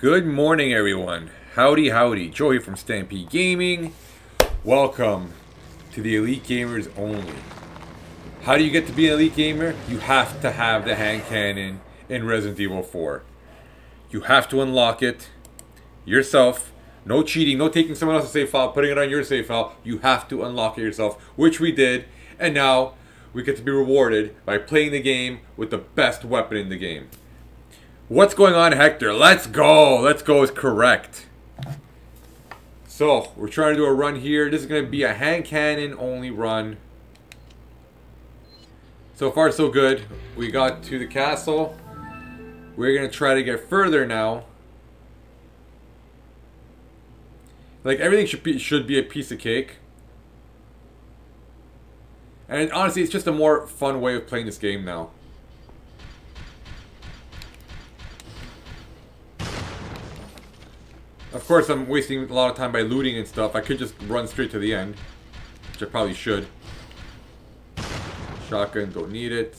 Good morning, everyone. Howdy, howdy. Joey from Stampede Gaming. Welcome to the Elite Gamers Only. How do you get to be an Elite Gamer? You have to have the hand cannon in Resident Evil 4. You have to unlock it yourself. No cheating, no taking someone else's save file, putting it on your save file. You have to unlock it yourself, which we did. And now we get to be rewarded by playing the game with the best weapon in the game. What's going on, Hector? Let's go! Let's go is correct. So, we're trying to do a run here. This is going to be a hand cannon only run. So far, so good. We got to the castle. We're going to try to get further now. Like, everything should be a piece of cake. And honestly, it's just a more fun way of playing this game now. Of course, I'm wasting a lot of time by looting and stuff. I could just run straight to the end, which I probably should. Shotgun, don't need it.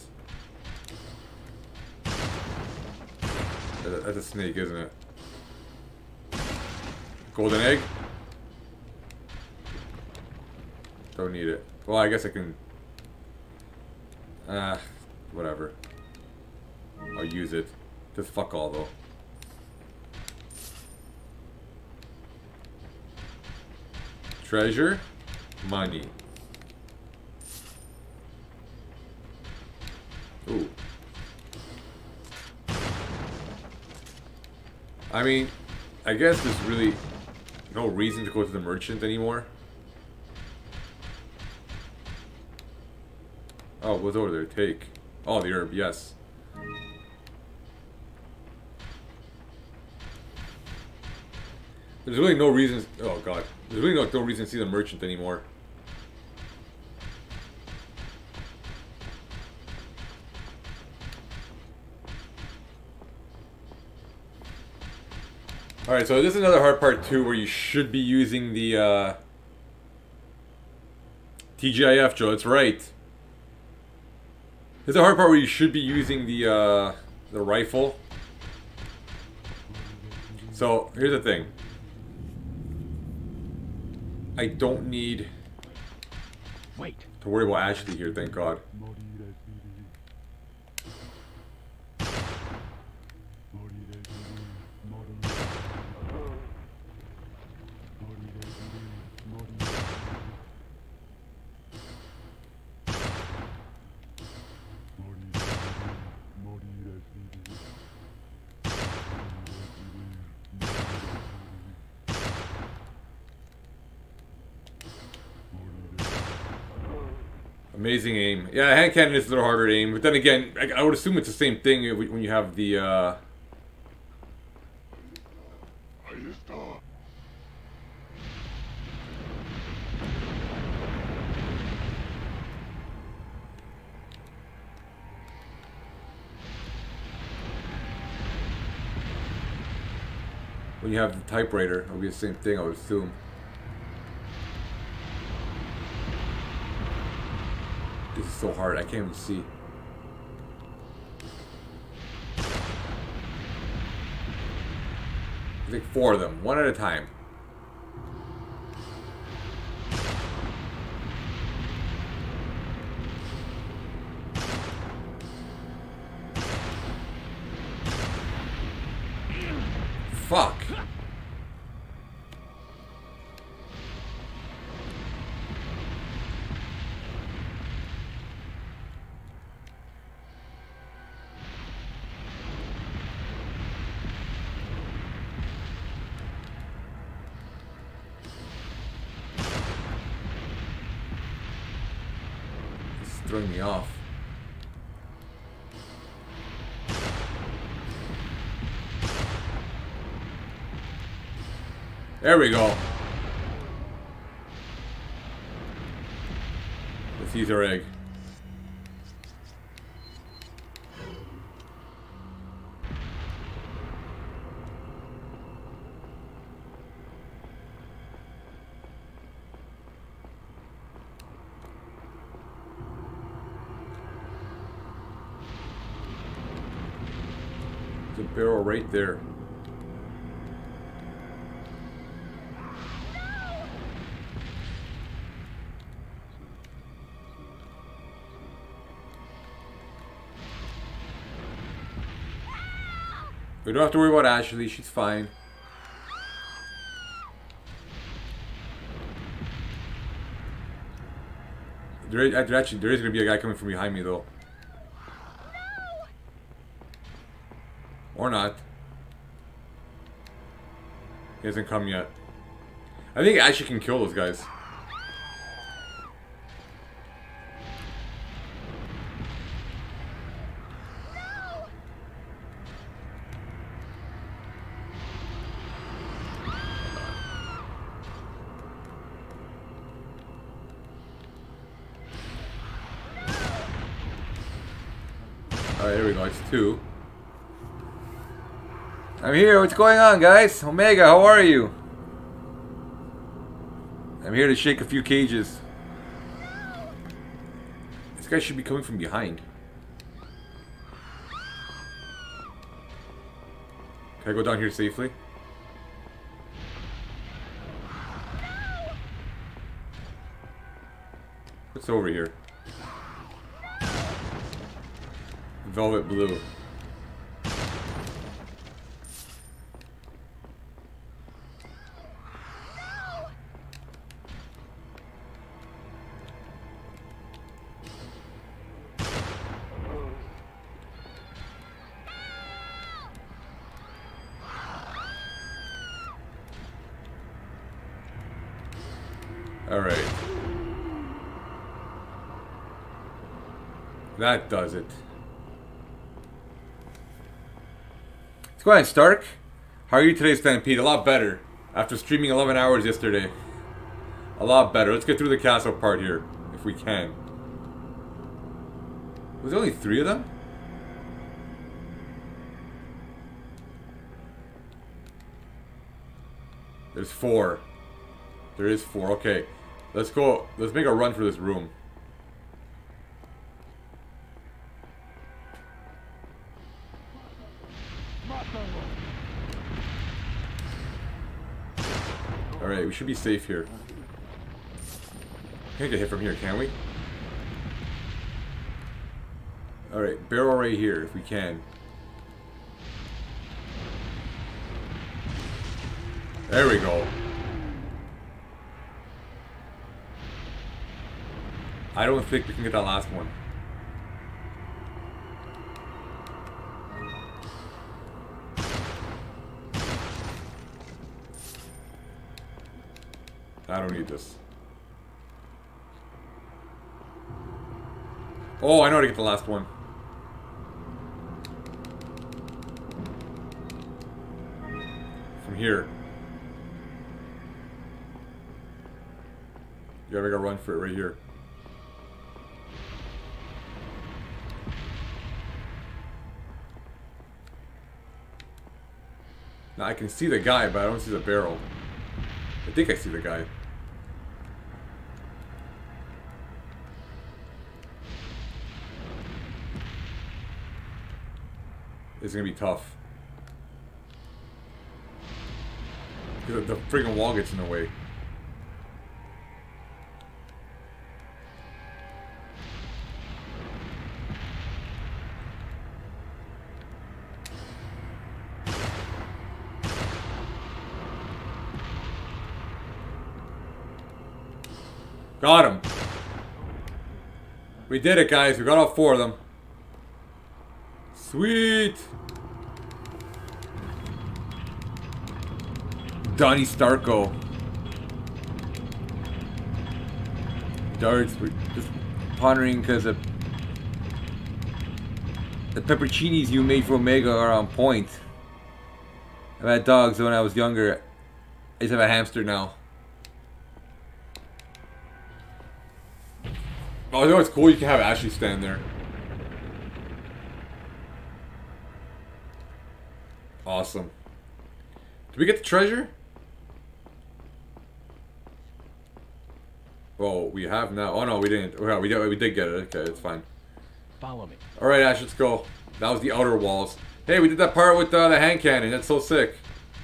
That's a snake, isn't it? Golden egg? Don't need it. Well, I guess I can... whatever. I'll use it. Just fuck all, though. Treasure, money. Ooh. I mean, I guess there's really no reason to go to the merchant anymore. Oh, what's over there? Take. Oh, the herb, yes. There's really no reason. Oh god, there's really no reason to see the merchant anymore. All right, so this is another hard part too, where you should be using the TGIF, Joe. That's right. This is a hard part where you should be using the rifle. So here's the thing. I don't need to worry about Ashley here, thank God. Amazing aim. Yeah, hand cannon is a little harder to aim, but then again, I would assume it's the same thing when you have the, when you have the typewriter. It'll be the same thing, I would assume. This is so hard, I can't even see. I think 4 of them, one at a time. Fuck. Throwing me off. There we go. Let's use our egg. There's a barrel right there. We don't have to worry about Ashley. She's fine. There is going to be a guy coming from behind me, though. Or not. He hasn't come yet. I think Ashley can kill those guys. Alright, here we go. It's 2. I'm here. What's going on, guys? Omega, how are you? I'm here to shake a few cages. This guy should be coming from behind. Can I go down here safely? What's over here? Velvet blue. Alright. That does it. Let's go ahead, Stark. How are you today, Stampede? A lot better. After streaming 11 hours yesterday. A lot better. Let's get through the castle part here, if we can. Was there only 3 of them? There's 4. There is 4. Okay. Let's go. Let's make a run for this room. Alright, we should be safe here. Can't get hit from here, can we? Alright, barrel right here if we can. There we go. I don't think we can get that last one. I don't need this. Oh, I know how to get the last one. From here. You gotta make a run for it right here. Now I can see the guy, but I don't see the barrel. I think I see the guy. It's gonna be tough. Because the friggin' wall gets in the way. Got him. We did it, guys. We got all 4 of them. Sweet. Donnie Starko. Darts. We're just pondering because the pepperoncinis you made for Omega are on point. I've had dogs when I was younger. I just have a hamster now. Oh, you know what's cool? You can have Ashley stand there. Awesome. Did we get the treasure? Oh, we have now. Oh no, we didn't. Oh, yeah, we did get it. Okay, it's fine. Follow me. All right, Ash, let's go. That was the outer walls. Hey, we did that part with the hand cannon. That's so sick.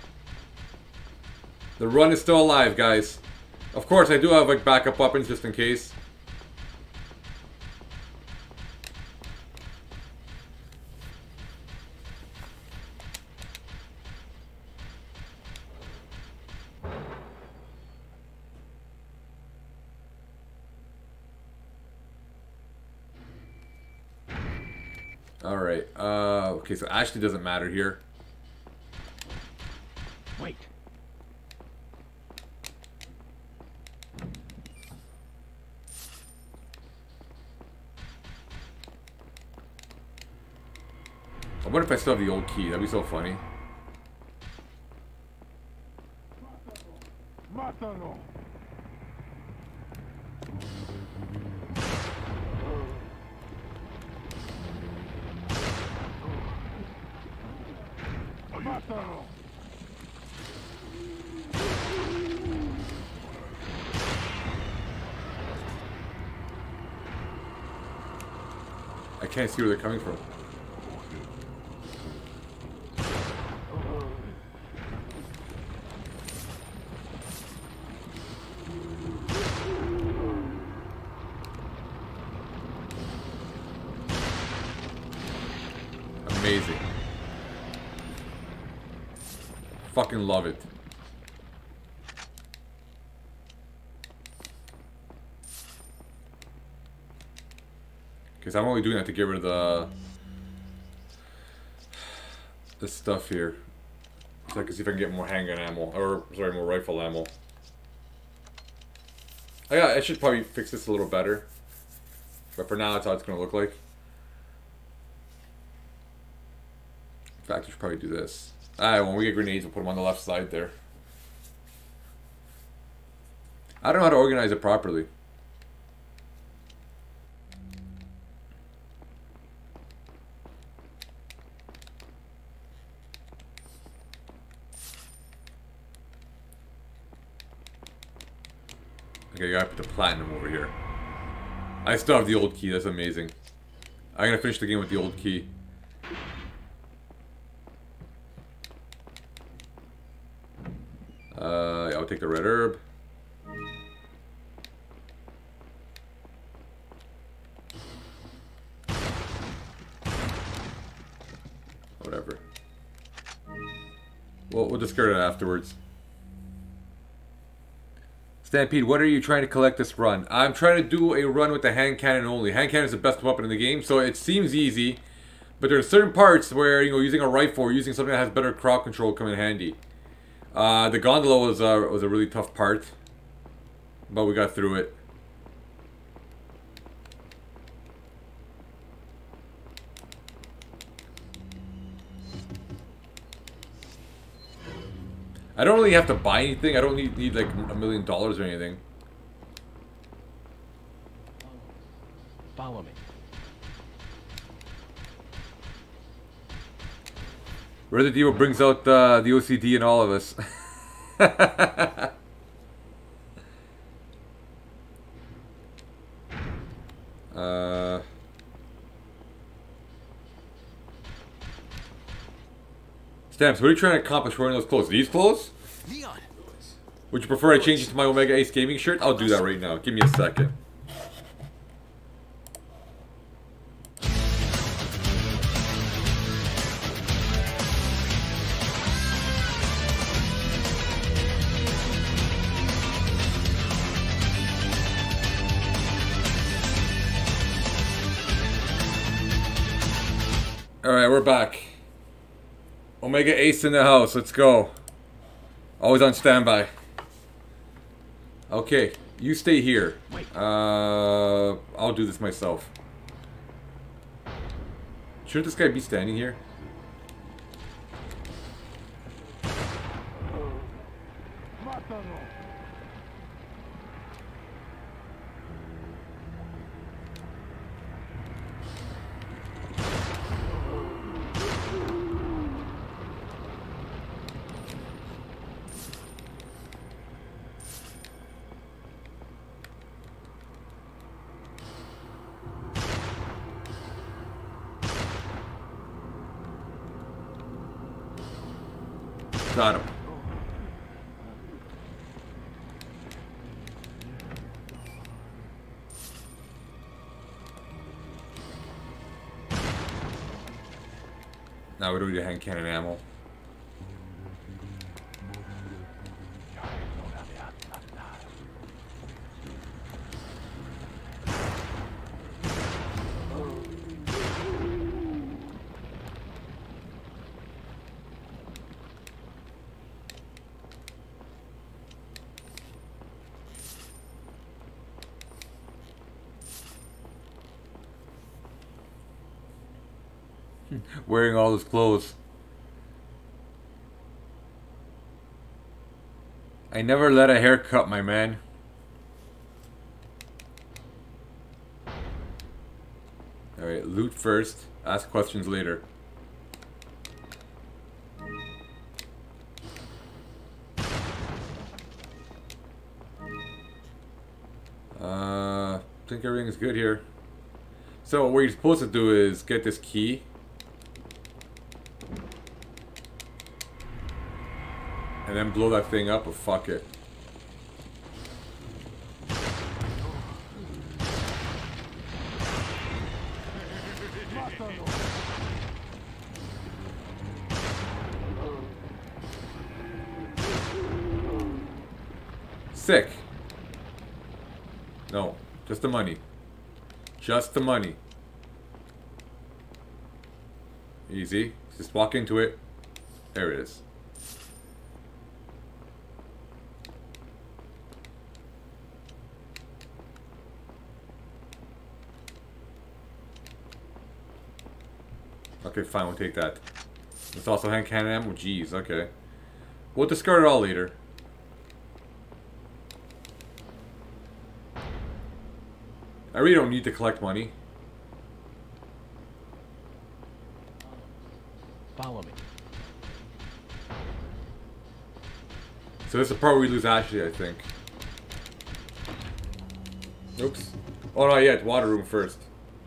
The run is still alive, guys. Of course, I do have like backup weapons just in case. Alright, okay, so Ashley doesn't matter here. Wait. I wonder if I still have the old key. That'd be so funny. Mátalo. Mátalo. I can't see where they're coming from. Amazing. Fucking love it. Because I'm only doing that to get rid of this stuff here. So I can see if I can get more handgun ammo. Or, sorry, more rifle ammo. I should probably fix this a little better. But for now, that's how it's going to look like. In fact, we should probably do this. Alright, when we get grenades, we'll put them on the left side there. I don't know how to organize it properly. Okay, I gotta put the platinum over here. I still have the old key, that's amazing. I'm gonna finish the game with the old key. Yeah, I'll take the red herb. Whatever. We'll discard it afterwards. Stampede, what are you trying to collect this run? I'm trying to do a run with the hand cannon only. Hand cannon is the best weapon in the game, so it seems easy. But there are certain parts where, you know, using a rifle or using something that has better crowd control come in handy. The gondola was a really tough part, but we got through it. I don't really have to buy anything. I don't need like $1 million or anything. Follow me. Resident Evil brings out the OCD in all of us. Stamps, what are you trying to accomplish wearing those clothes? These clothes? Leon. Would you prefer I change it to my Omega Ace gaming shirt? I'll do that right now. Give me a second. Alright, we're back. Omega Ace in the house. Let's go. Always on standby. Okay, you stay here. I'll do this myself. Shouldn't this guy be standing here? Got him. Now we don't need a hand cannon ammo. Wearing all his clothes. I never let a haircut, my man. Alright, loot first. Ask questions later. I think everything is good here. So what you're supposed to do is get this key. And then blow that thing up, but fuck it. Sick. No, just the money. Just the money. Easy. Just walk into it. There it is. Okay, fine, we'll take that. Let's also hand cannon ammo. Jeez, okay. We'll discard it all later. I really don't need to collect money. Follow me. So this is the part where we lose Ashley, I think. Oops. Oh, not yet. Water room first.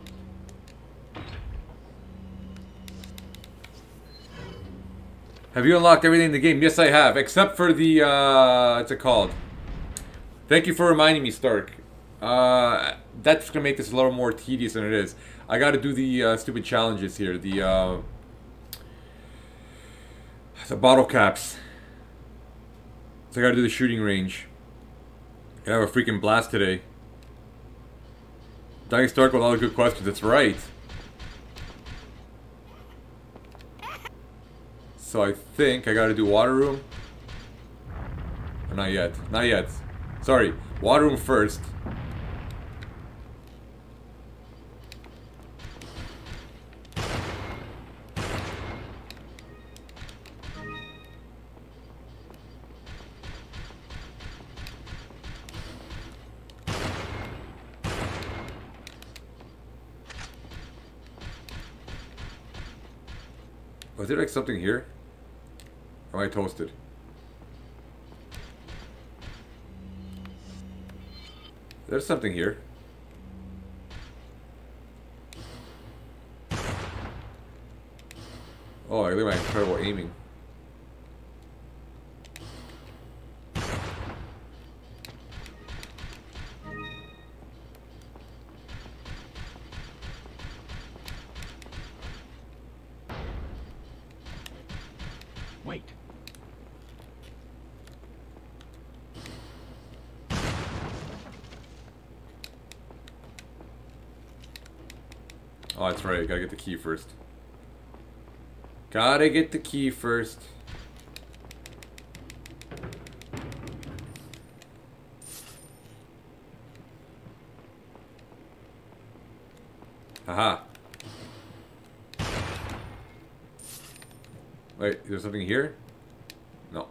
Have you unlocked everything in the game? Yes, I have. Except for the, what's it called? Thank you for reminding me, Stark. That's gonna make this a little more tedious than it is. I gotta do the, stupid challenges here. The bottle caps. So I gotta do the shooting range. I have a freaking blast today. Dying Stark with all the good questions. That's right. So I think I gotta do water room. Or not yet. Not yet. Sorry. Water room first. Was there like something here? Or am I toasted? There's something here. Oh, look at my incredible aiming. Wait. Oh, that's right. Gotta get the key first. Gotta get the key first. Haha. Wait, is there something here? No.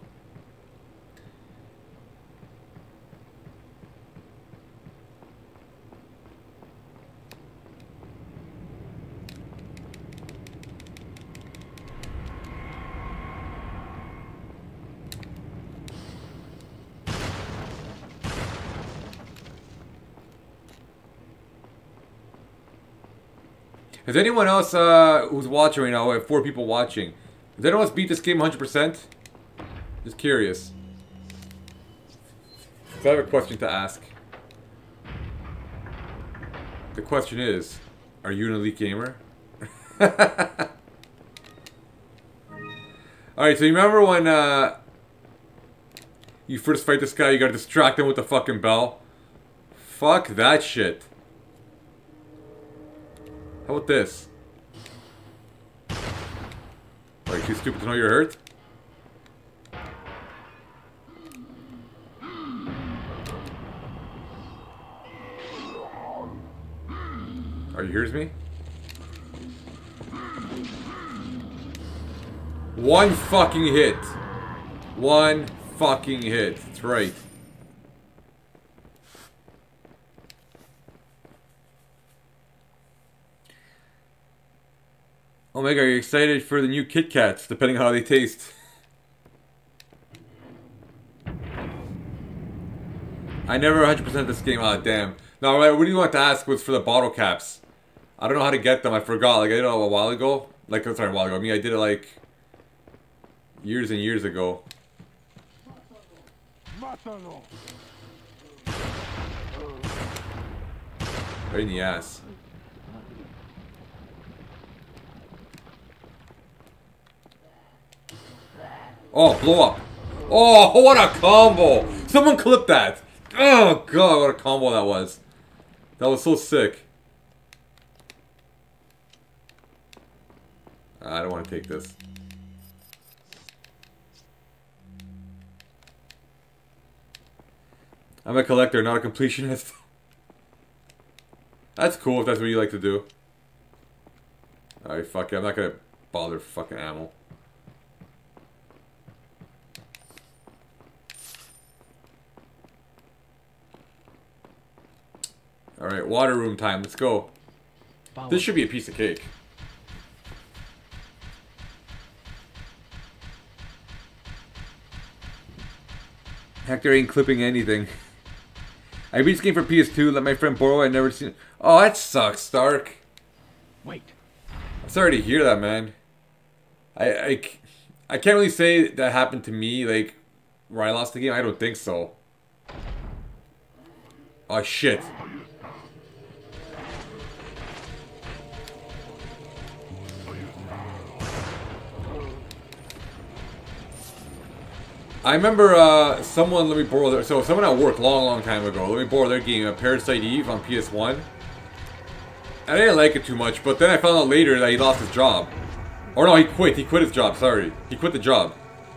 Is anyone else who's watching right now? I have 4 people watching. Does anyone else beat this game 100%? Just curious. So I have a question to ask. The question is, are you an elite gamer? Alright, so you remember when you first fight this guy, you gotta distract him with the fucking bell? Fuck that shit. How about this? Are you too stupid to know you're hurt? Are you hears me? One fucking hit. One fucking hit. That's right. Omega, are you excited for the new Kit Kats, depending on how they taste? I never 100% this game. Ah, damn. No, what do you want to ask was for the bottle caps. I don't know how to get them. I forgot. Like, I did it a while ago. Like, sorry, a while ago. I mean, I did it, like, years and years ago. Right in the ass. Oh, blow up. Oh, what a combo. Someone clip that. Oh, God, what a combo that was. That was so sick. I don't want to take this. I'm a collector, not a completionist. That's cool if that's what you like to do. Alright, fuck it. I'm not gonna bother fucking ammo. Alright, water room time. Let's go. This should be a piece of cake. Hector ain't clipping anything. I beat this game for PS2, let my friend borrow it, I never seen it. Oh, that sucks, Stark. Wait. I'm sorry to hear that, man. I can't really say that happened to me, like, where I lost the game. I don't think so. Oh, shit. I remember someone let me borrow their, so someone at work long time ago let me borrow their game, Parasite Eve on PS1. And I didn't like it too much, but then I found out later that he lost his job. Or no, he quit his job, sorry. He quit the job.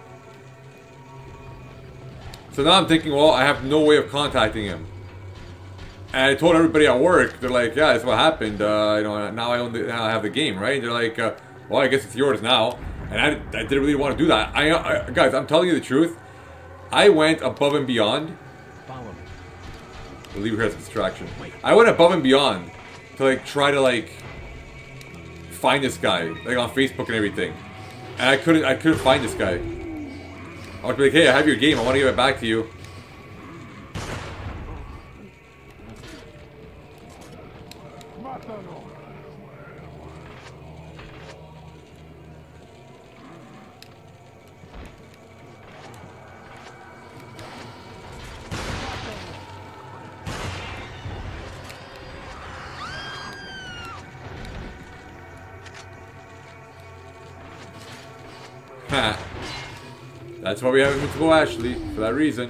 So now I'm thinking, well, I have no way of contacting him. And I told everybody at work, they're like, yeah, that's what happened, you know, now I have the game, right? And they're like, well, I guess it's yours now. And I didn't really want to do that. Guys, I'm telling you the truth. I went above and beyond. Follow me. We'll leave here as a distraction. I went above and beyond to like try to like find this guy, like on Facebook and everything. And I couldn't find this guy. I was like, hey, I have your game. I want to give it back to you. That's why we have Invincible Ashley, for that reason.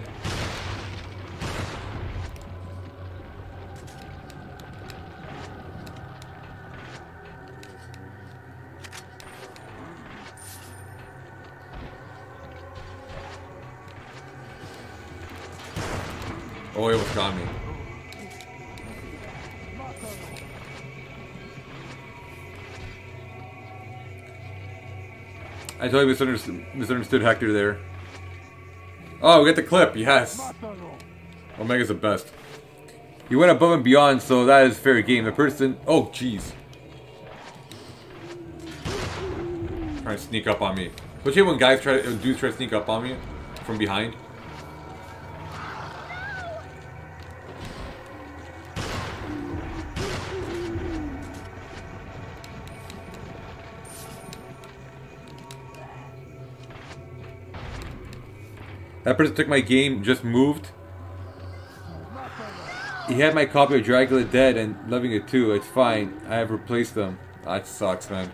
Oh, he almost got me. I totally misunderstood Hector there. Oh, we got the clip, yes. Omega's the best. He went above and beyond, so that is fair game. The person... Oh, jeez. Trying to sneak up on me. Especially when dudes try to sneak up on me from behind. That person took my game, just moved. He had my copy of Dracula Dead and loving it too. It's fine. I have replaced them. That sucks, man.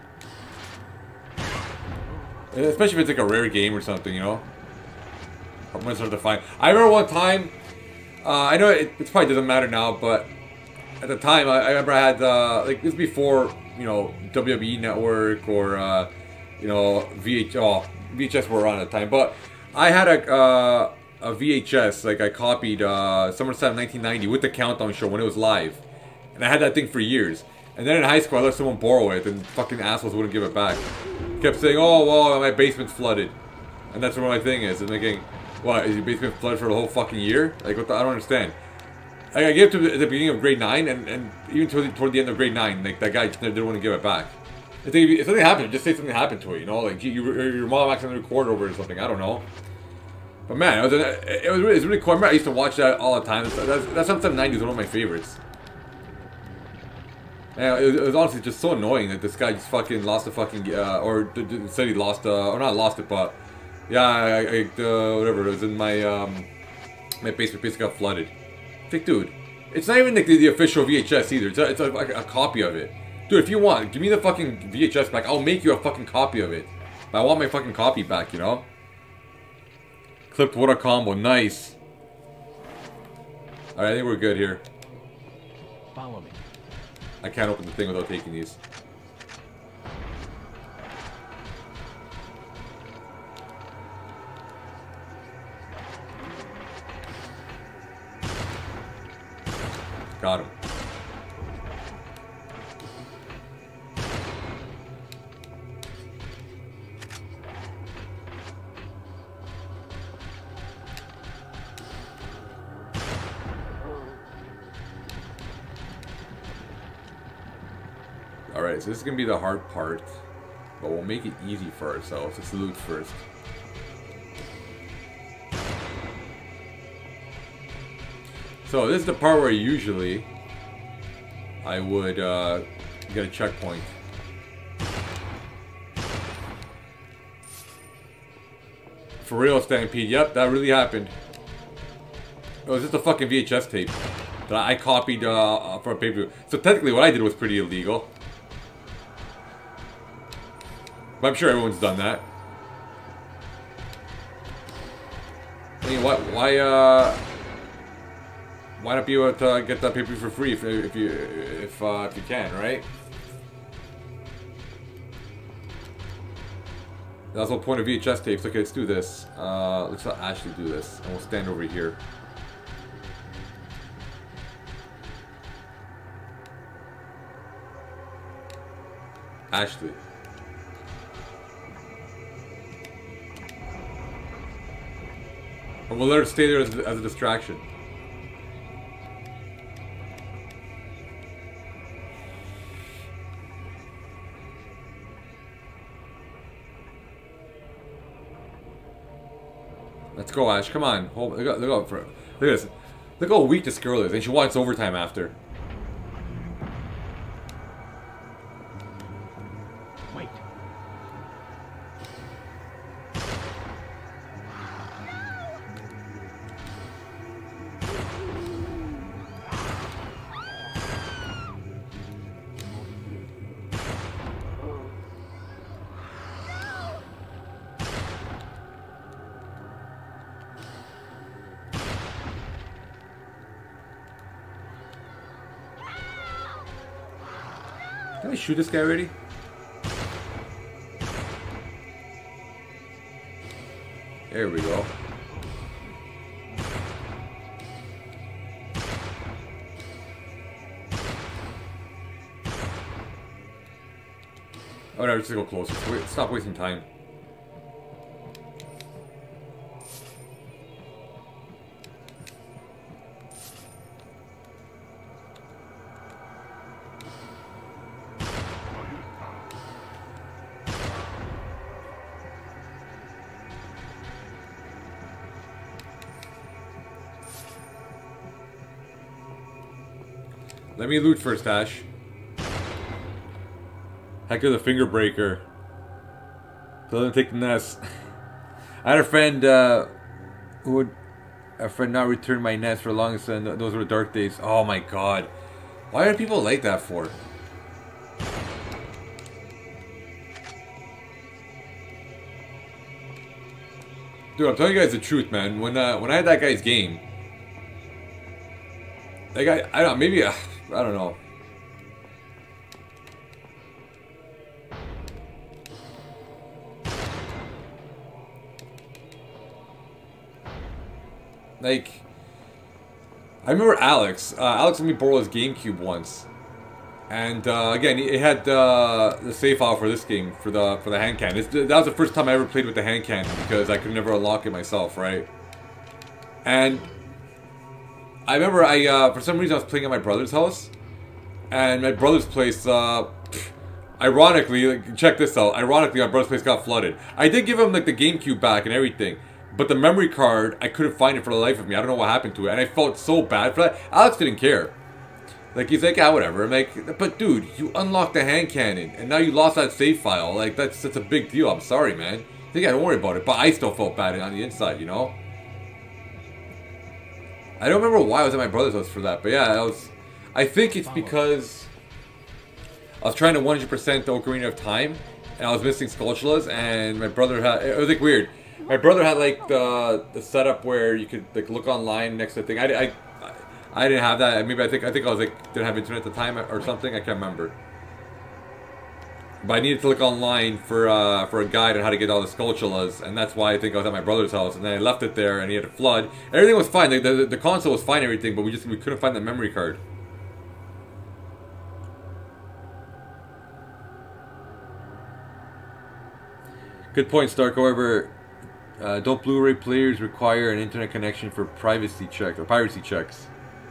Especially if it's like a rare game or something, you know? I'm gonna start to find. I remember one time, I know it probably doesn't matter now, but at the time, I remember I had, like, this before, you know, WWE Network or, you know, VHS were on at the time, but I had a VHS, like I copied SummerSlam 1990 with the Countdown show when it was live. And I had that thing for years. And then in high school, I let someone borrow it, and fucking assholes wouldn't give it back. Kept saying, oh, well, my basement's flooded. And that's what my thing is. And thinking, what, is your basement flooded for the whole fucking year? Like, what the, I don't understand. I gave it to the beginning of grade 9, and even toward the end of grade 9, like, that guy just didn't want to give it back. If something happened, just say something happened to it, you know? Like, your mom accidentally recorded over it or something, I don't know. But man, it was really cool. I remember I used to watch that all the time. That's something 90s, one of my favorites. Yeah, it was honestly just so annoying that this guy just fucking lost the fucking, or said he lost, or not lost it, but, yeah, whatever, it was in my, my basement basically got flooded. Like, dude, it's not even like the official VHS either, it's like a copy of it. Dude, if you want, give me the fucking VHS back, I'll make you a fucking copy of it. But I want my fucking copy back, you know? Clipped, what a combo, nice. Alright, I think we're good here. Follow me. I can't open the thing without taking these. Got him. Alright, so this is going to be the hard part, but we'll make it easy for ourselves. Let's loot first. So this is the part where usually I would get a checkpoint. For real, Stampede. Yep, that really happened. It was just a fucking VHS tape that I copied for a pay-per-view. So technically what I did was pretty illegal. But I'm sure everyone's done that. I mean, why not be able to get that pay-per-view for free if you can, right? That's the whole point of VHS tapes. Okay, let's do this. Let's let Ashley do this, and we'll stand over here. Ashley. And we'll let her stay there as a distraction. Let's go, Ash. Come on. Look at this. Look how weak this girl is, and she wants overtime after. Wait. Did I shoot this guy already? There we go. Oh no, just go closer. Stop wasting time. Let me loot first, Ash. Heck of the finger breaker. Doesn't take the nest. I had a friend who would not return my nest for longest, and those were dark days. Oh my god. Why are people like that for? Dude, I'm telling you guys the truth, man. When I had that guy's game, that guy, I don't know, maybe, I don't know. Like, I remember Alex. Alex let me borrow his GameCube once. And again, it had the save file for this game for the hand cannon. That was the first time I ever played with the hand cannon because I could never unlock it myself, right? And I remember for some reason I was playing at my brother's house, and my brother's place, ironically, like, check this out. Ironically, my brother's place got flooded. I did give him like the GameCube back and everything, but the memory card I couldn't find it for the life of me. I don't know what happened to it, and I felt so bad for that. Alex didn't care. Like, he's like, ah, whatever. I'm like, but dude, you unlocked the hand cannon, and now you lost that save file. Like, that's a big deal. I'm sorry, man. I think I don't worry about it, but I still felt bad on the inside, you know? I don't remember why I was at my brother's house for that, but yeah, I think it's because I was trying to 100% the Ocarina of Time, and I was missing Skulltulas, and my brother had, it was like weird. My brother had like the setup where you could like look online next to the thing. I didn't have that. Maybe I think I was like didn't have internet at the time or something. I can't remember. But I needed to look online for a guide on how to get all the Skulltulas, and that's why I think I was at my brother's house. And then I left it there, and he had a flood. Everything was fine. The console was fine, everything, but we couldn't find the memory card. Good point, Stark. However, don't Blu-ray players require an internet connection for privacy checks or piracy checks?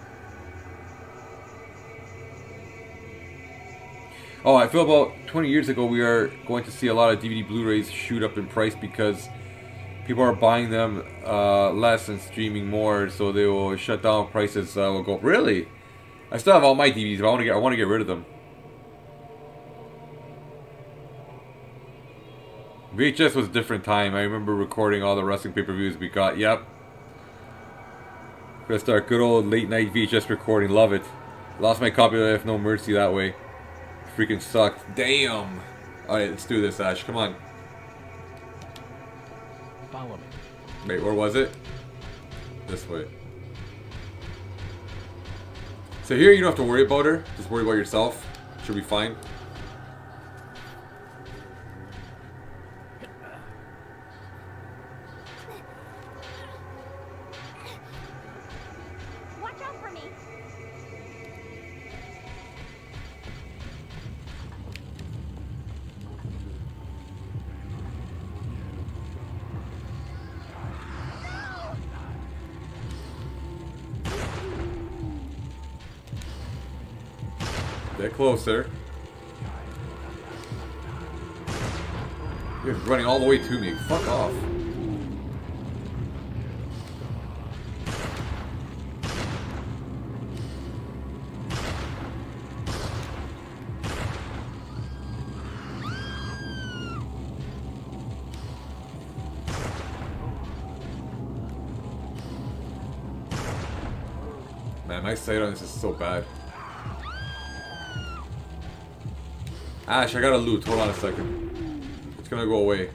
Oh, I feel about 20 years ago we are going to see a lot of DVD Blu-rays shoot up in price because people are buying them less and streaming more, so they will shut down. Prices will go up. Really? I still have all my DVDs, but I want to get rid of them. VHS was a different time. I remember recording all the wrestling pay-per-views we got. Yep. Gonna start good old late night VHS recording. Love it. Lost my copy of No Mercy that way. Freaking sucked. Damn. Alright, let's do this, Ash. Come on. Follow me. Wait, where was it? This way. So here you don't have to worry about her. Just worry about yourself. Should be fine. Watch out for me. Get closer. You're running all the way to me. Fuck off. Man, my sight on this is so bad. Ash, I got a loot. Hold on a second. It's gonna go away.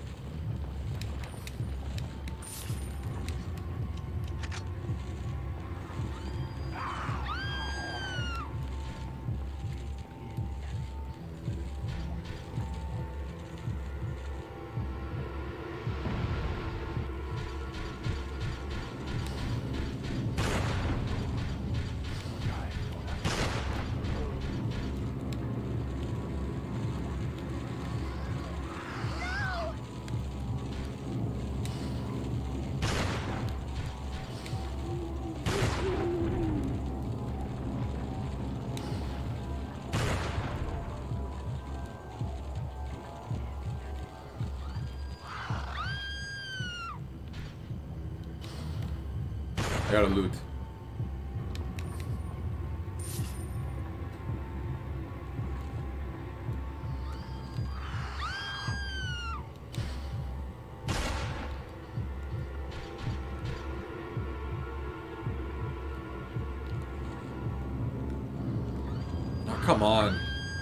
I got a loot. Oh, come on.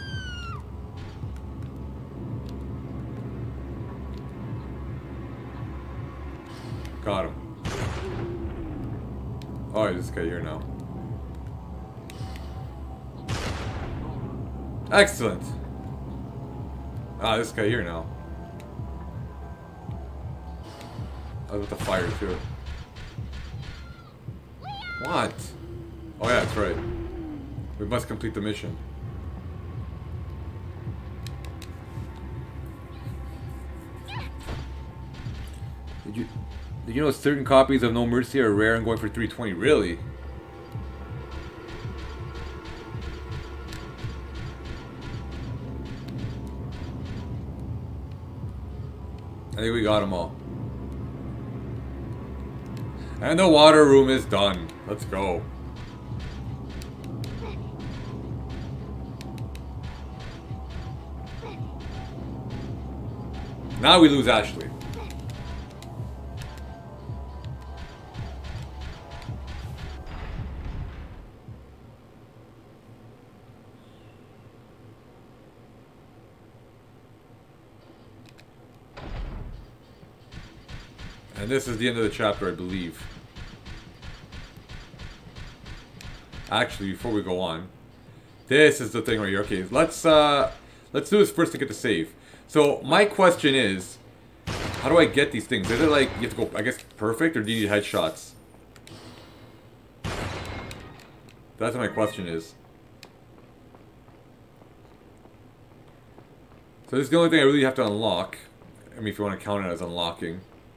Got him. Oh, this guy here now. Excellent. Ah, this guy here now. I was with the fire too. What? Oh yeah, that's right. We must complete the mission. Did you know certain copies of No Mercy are rare and going for 320? Really? I think we got them all. And the water room is done. Let's go. Now we lose Ashley. And this is the end of the chapter, I believe. Actually, before we go on, this is the thing right here. Okay, let's do this first to get the save. So my question is, how do I get these things? Is it like you have to go, I guess, perfect, or do you need headshots? That's what my question is. So this is the only thing I really have to unlock. I mean, if you want to count it as unlocking.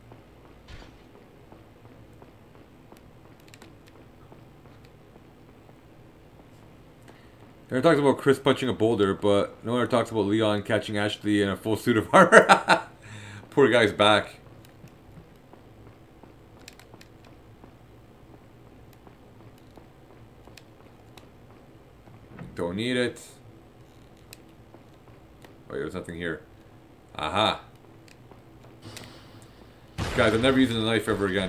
Everyone talks about Chris punching a boulder, but no one talks about Leon catching Ashley in a full suit of armor. Poor guy's back. Don't need it. Wait, there's nothing here. Aha. Guys, I'm never using the knife ever again.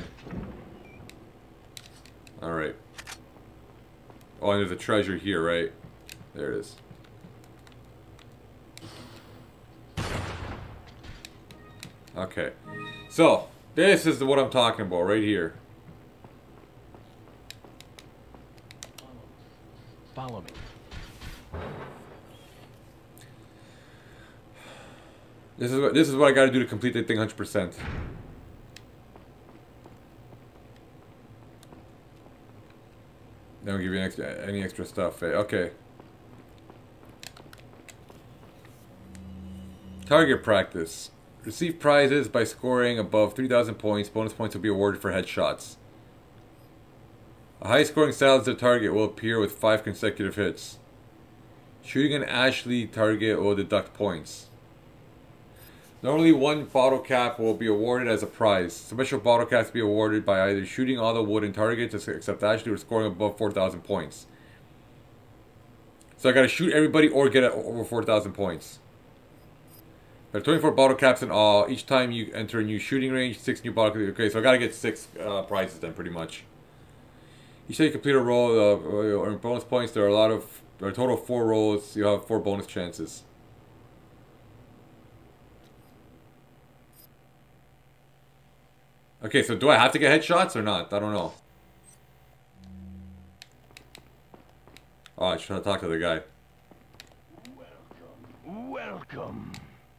Alright. Oh, and there's a treasure here, right? There it is. Okay. So, this is what I'm talking about right here. Follow me. This is what I gotta do to complete the thing 100%. They don't give you any extra stuff. Okay. Target practice. Receive prizes by scoring above 3,000 points. Bonus points will be awarded for headshots. A high-scoring silenced target will appear with 5 consecutive hits. Shooting an Ashley target will deduct points. Normally, one bottle cap will be awarded as a prize. Special bottle caps be awarded by either shooting all the wooden targets, except Ashley, or scoring above 4,000 points. So I gotta shoot everybody or get over 4,000 points. There are 24 bottle caps in all. Each time you enter a new shooting range, 6 new bottle caps. Okay, so I gotta get 6 prizes then, pretty much. Each time you complete a roll, earn bonus points. There are a total of 4 rolls. You have 4 bonus chances. Okay, so do I have to get headshots or not? I don't know. Oh, I should talk to the guy. Welcome. Welcome.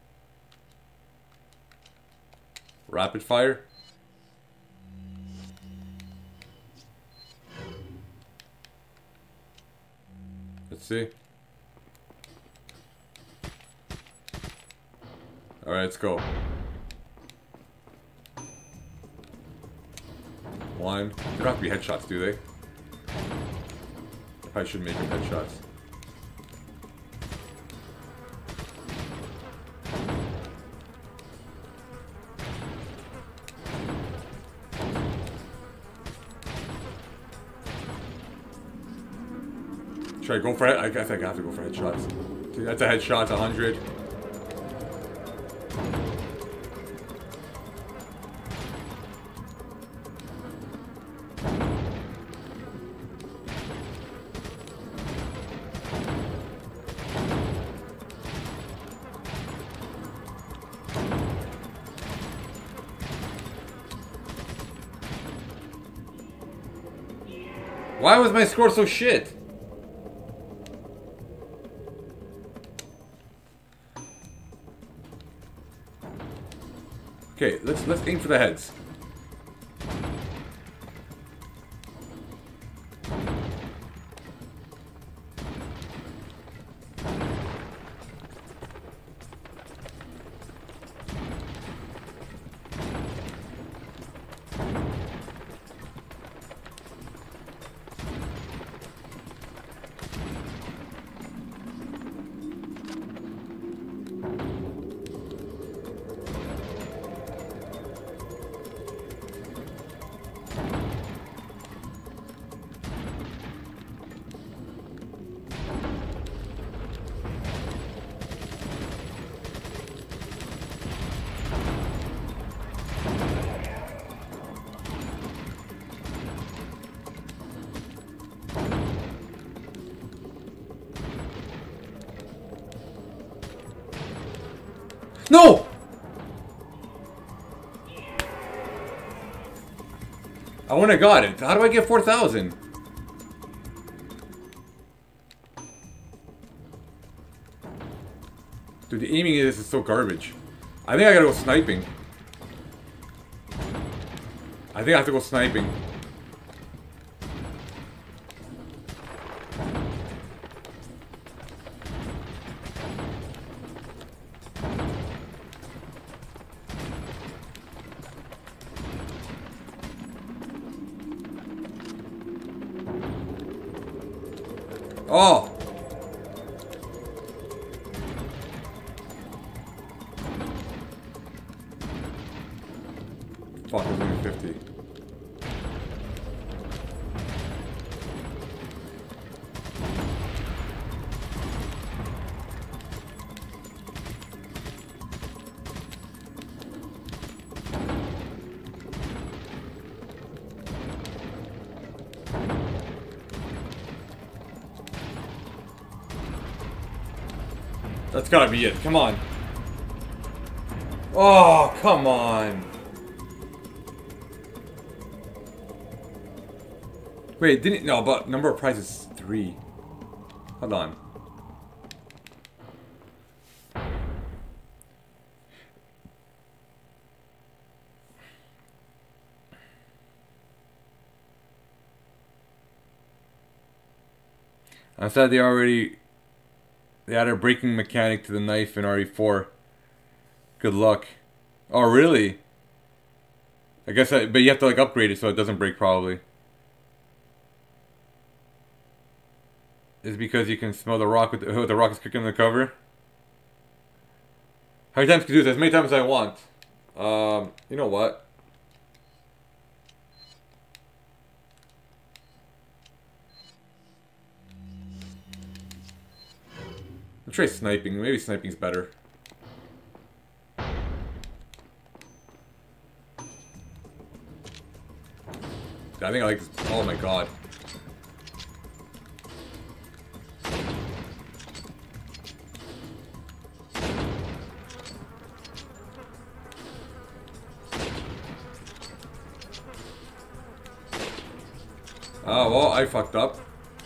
Rapid fire? Let's see. Alright, let's go. 1. They don't have to be headshots, do they? I probably should make them headshots. Should I go for it? I guess I have to go for headshots. Dude, that's a headshot, 100. Why was my score so shit? Okay, let's aim for the heads. No! I wouldn't have got it. How do I get 4,000? Dude, the aiming in this is so garbage. I think I gotta go sniping. I think I have to go sniping. Oh! Fuck, it's only 50. That's gotta be it. Come on. Oh, come on. Wait, didn't... No, but number of prizes is 3. Hold on. I said they added a braking mechanic to the knife in RE4. Good luck. Oh, really? I guess but you have to like upgrade it so it doesn't break probably. Is it because you can smell the rock with the rock is cooking in the cover? How many times can you do this? As many times as I want. You know what? I'll try sniping. Maybe sniping's better. I think I like this. Oh my god. Oh, well, I fucked up.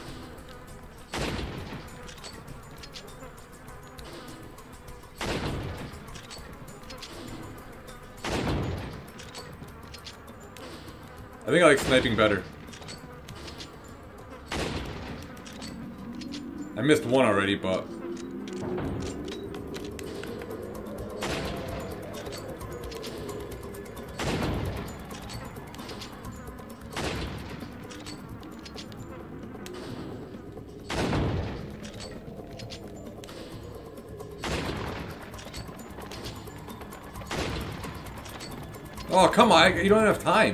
I think I like sniping better. I missed one already, but... Oh, come on, you don't have time.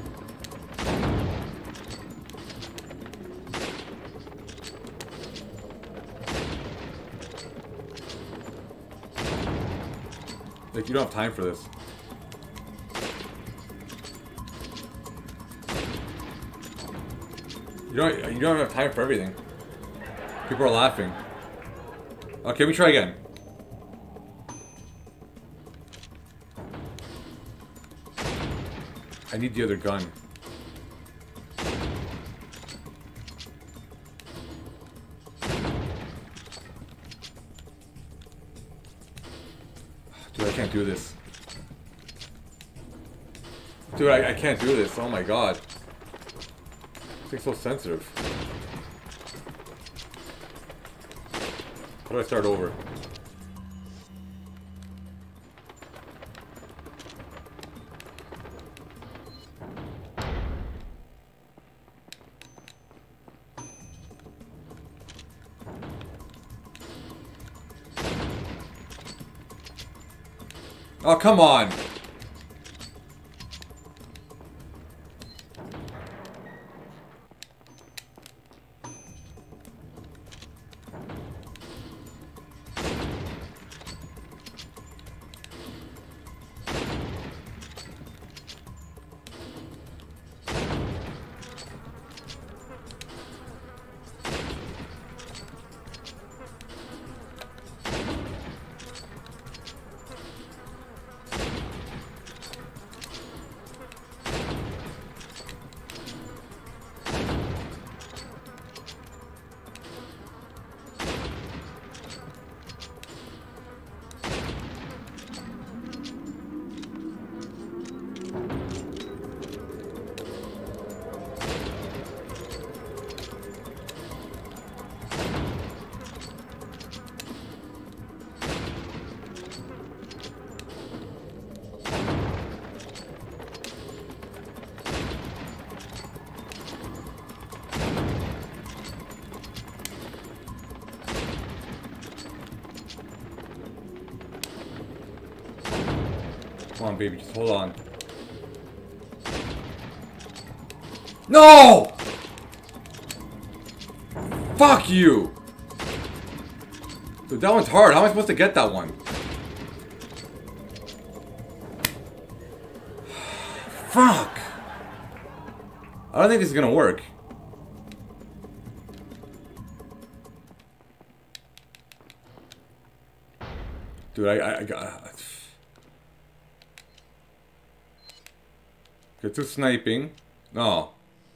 Like, you don't have time for this. You don't have time for everything. People are laughing. Okay, let me try again. I need the other gun. Dude, I can't do this. Dude, I can't do this. Oh my god. This thing's so sensitive. How do I start over? Oh, come on! Come on, baby, just hold on. No! Fuck you! Dude, that one's hard. How am I supposed to get that one? Fuck! I don't think this is gonna work. Dude, I got... Get to sniping. No.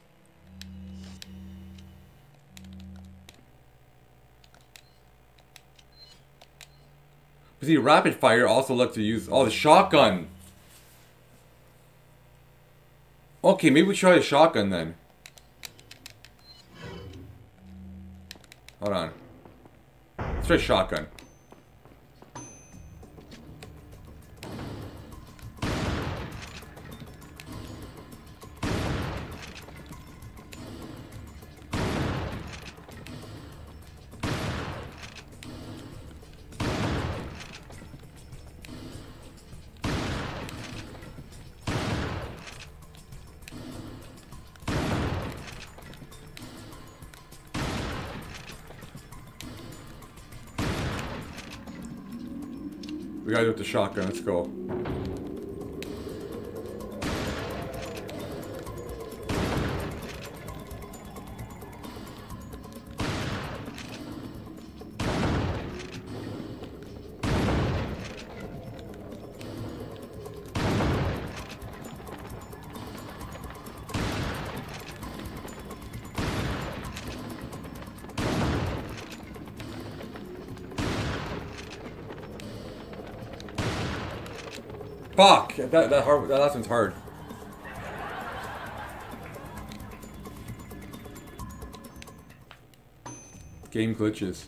See, rapid fire also lets you use... Oh, the shotgun! Okay, maybe we try the shotgun then. Hold on. Let's try shotgun. We gotta do it with the shotgun, let's go. Fuck! That last one's hard. Game glitches.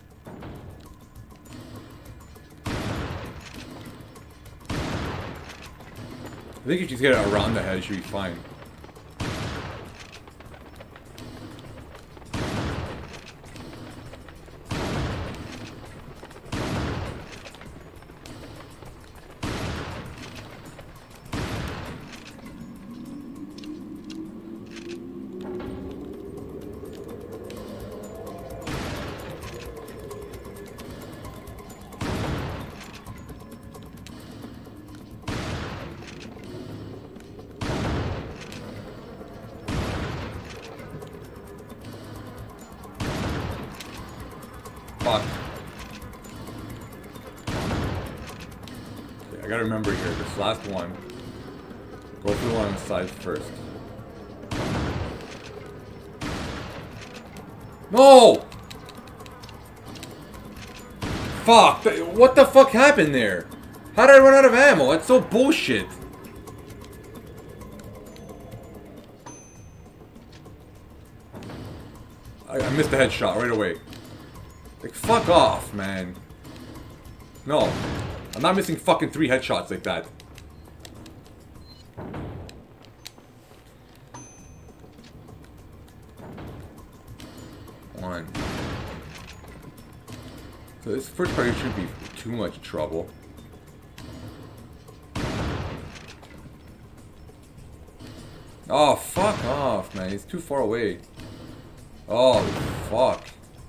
I think if you just get it around the head, it should be fine. Fuck. Okay, I gotta remember here, this last one. Go through the one on the side first. No! Fuck! What the fuck happened there? How did I run out of ammo? That's so bullshit. I missed the headshot right away. Like, fuck off, man. No. I'm not missing fucking 3 headshots like that. One. So this first part shouldn't be too much trouble. Oh, fuck off, man. He's too far away. Oh, fuck.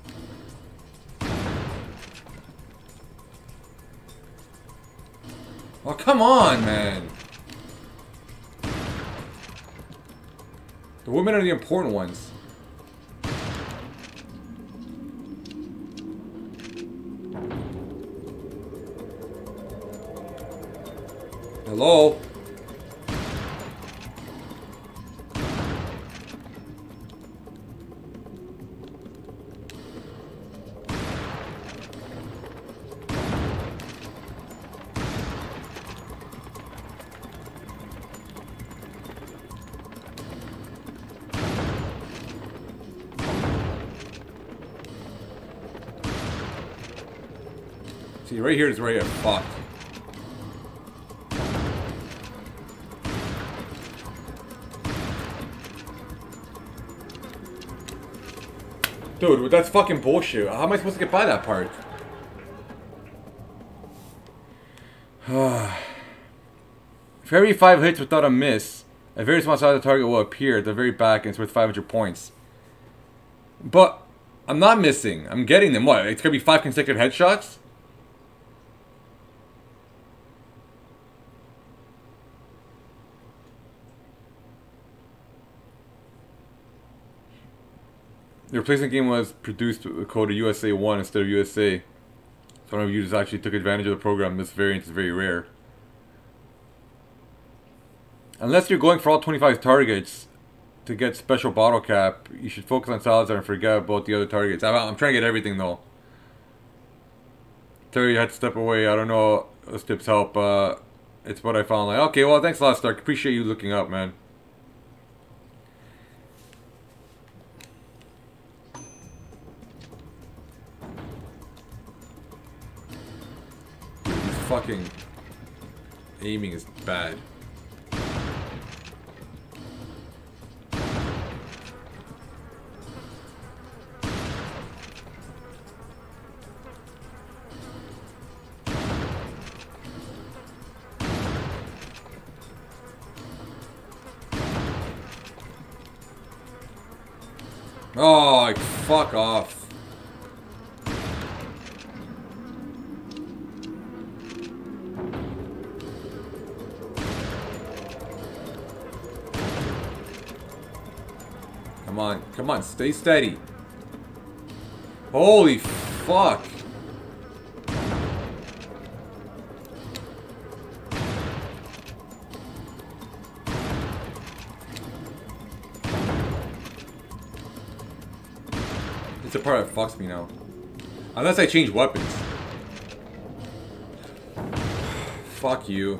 Oh, come on, man. The women are the important ones. Hello? See, right here is where I get fucked. Dude, that's fucking bullshit. How am I supposed to get by that part? For every 5 hits without a miss, a very small size of the target will appear at the very back and it's worth 500 points. But I'm not missing. I'm getting them. What? It's going to be 5 consecutive headshots? The replacement game was produced with the code of USA 1 instead of USA. Some of users actually took advantage of the program. This variant is very rare. Unless you're going for all 25 targets to get special bottle cap, you should focus on Salazar and forget about the other targets. I'm trying to get everything though. Terry, you had to step away. I don't know. Those tips help. It's what I found. Like, okay, well, thanks a lot, Stark. Appreciate you looking up, man. Fucking aiming is bad. Oh, like, fuck off. Come on, stay steady. Holy fuck. It's the part that fucks me now. Unless I change weapons. Fuck you.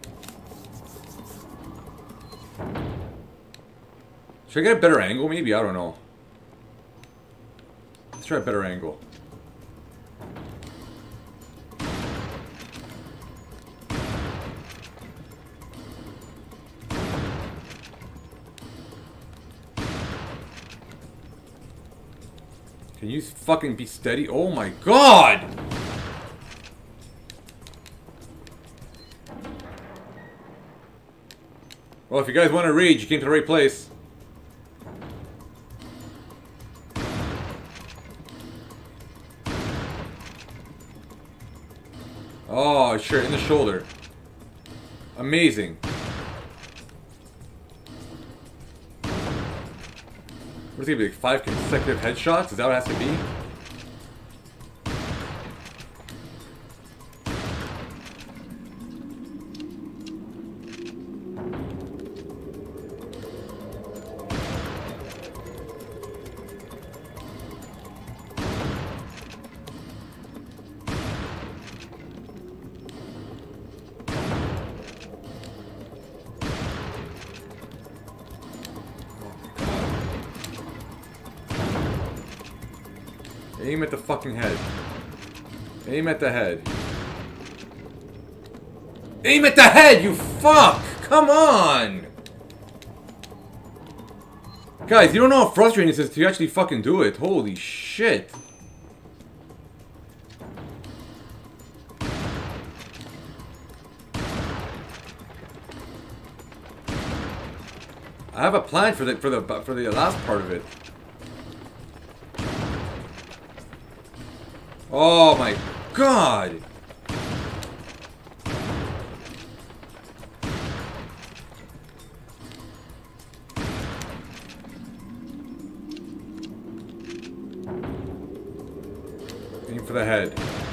Should I get a better angle, maybe? I don't know. Let's try a better angle. Can you fucking be steady? Oh my god! Well, if you guys want to rage, you came to the right place. Oh, sure, in the shoulder. Amazing. What's it gonna be, like 5 consecutive headshots? Is that what it has to be? Aim at the fucking head. Aim at the head. Aim at the head, you fuck! Come on! Guys, you don't know how frustrating this is to actually fucking do it. Holy shit. I have a plan for the last part of it. Oh my god! Aim for the head.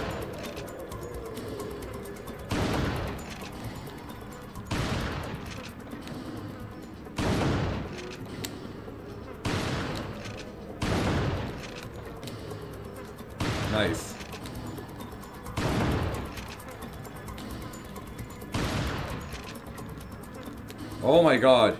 Nice. Oh my god.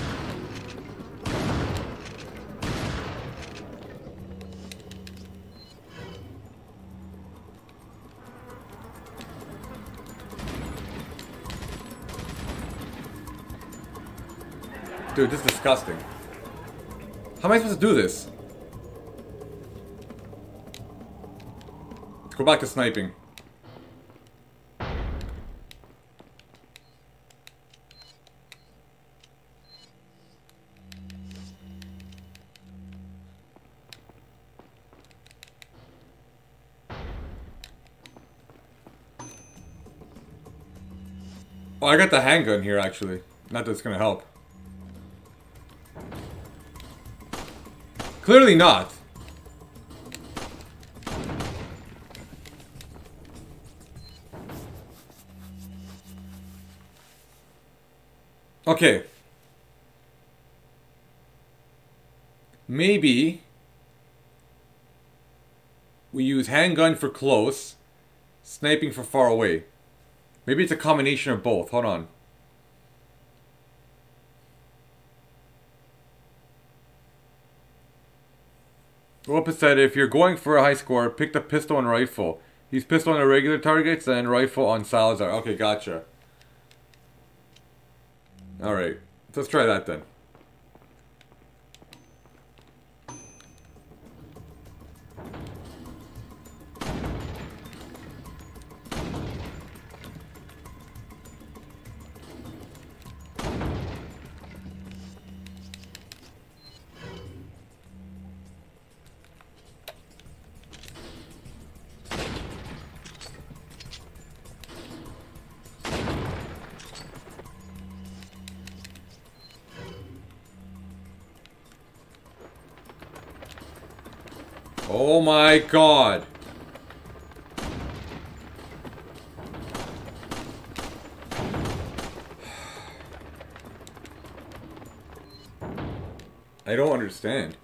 Dude, this is disgusting. How am I supposed to do this? Let's go back to sniping. Oh, I got the handgun here, actually. Not that it's gonna help. Clearly not. Okay. Maybe we use handgun for close, sniping for far away. Maybe it's a combination of both. Hold on. Opus said if you're going for a high score, pick the pistol and rifle. Use pistol on the regular targets and rifle on Salazar. Okay, gotcha. Alright. Let's try that then. Oh my god. I don't understand.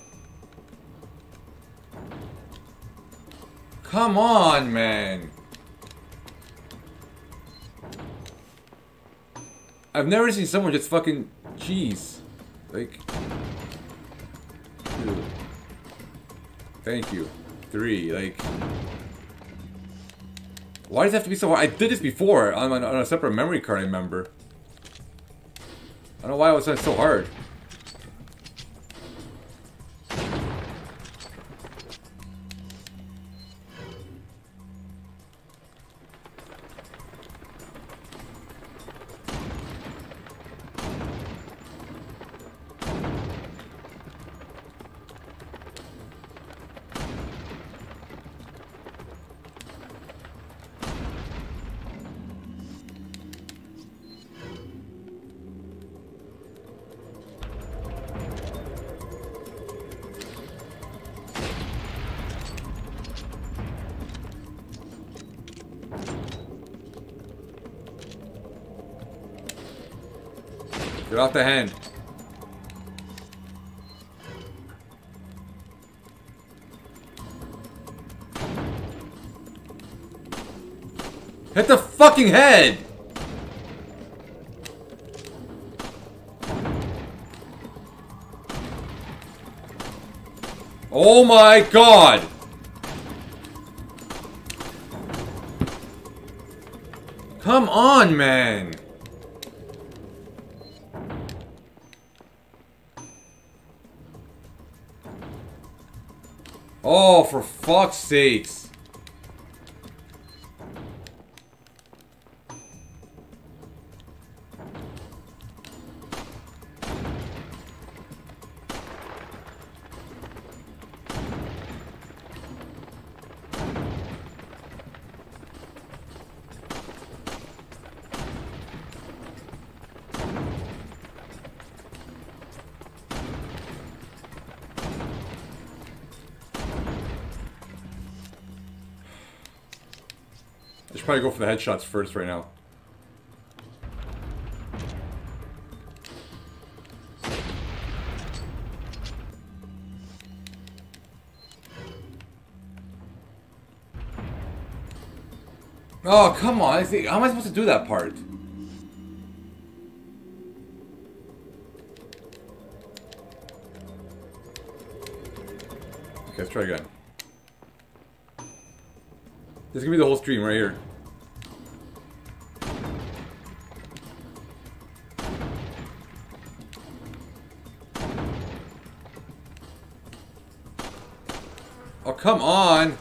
Come on, man. I've never seen someone just fucking... Jeez. Like... 2. Thank you. 3, like... Why does it have to be so hard? I did this before on a separate memory card, I remember. I don't know why it was so hard. Get off the hand. Hit the fucking head! Oh my god! Come on, man! Oh, for fuck's sakes. I should probably go for the headshots first right now. Oh, come on. How am I supposed to do that part? Okay, let's try again. This is gonna be the whole stream right here. Oh, come on!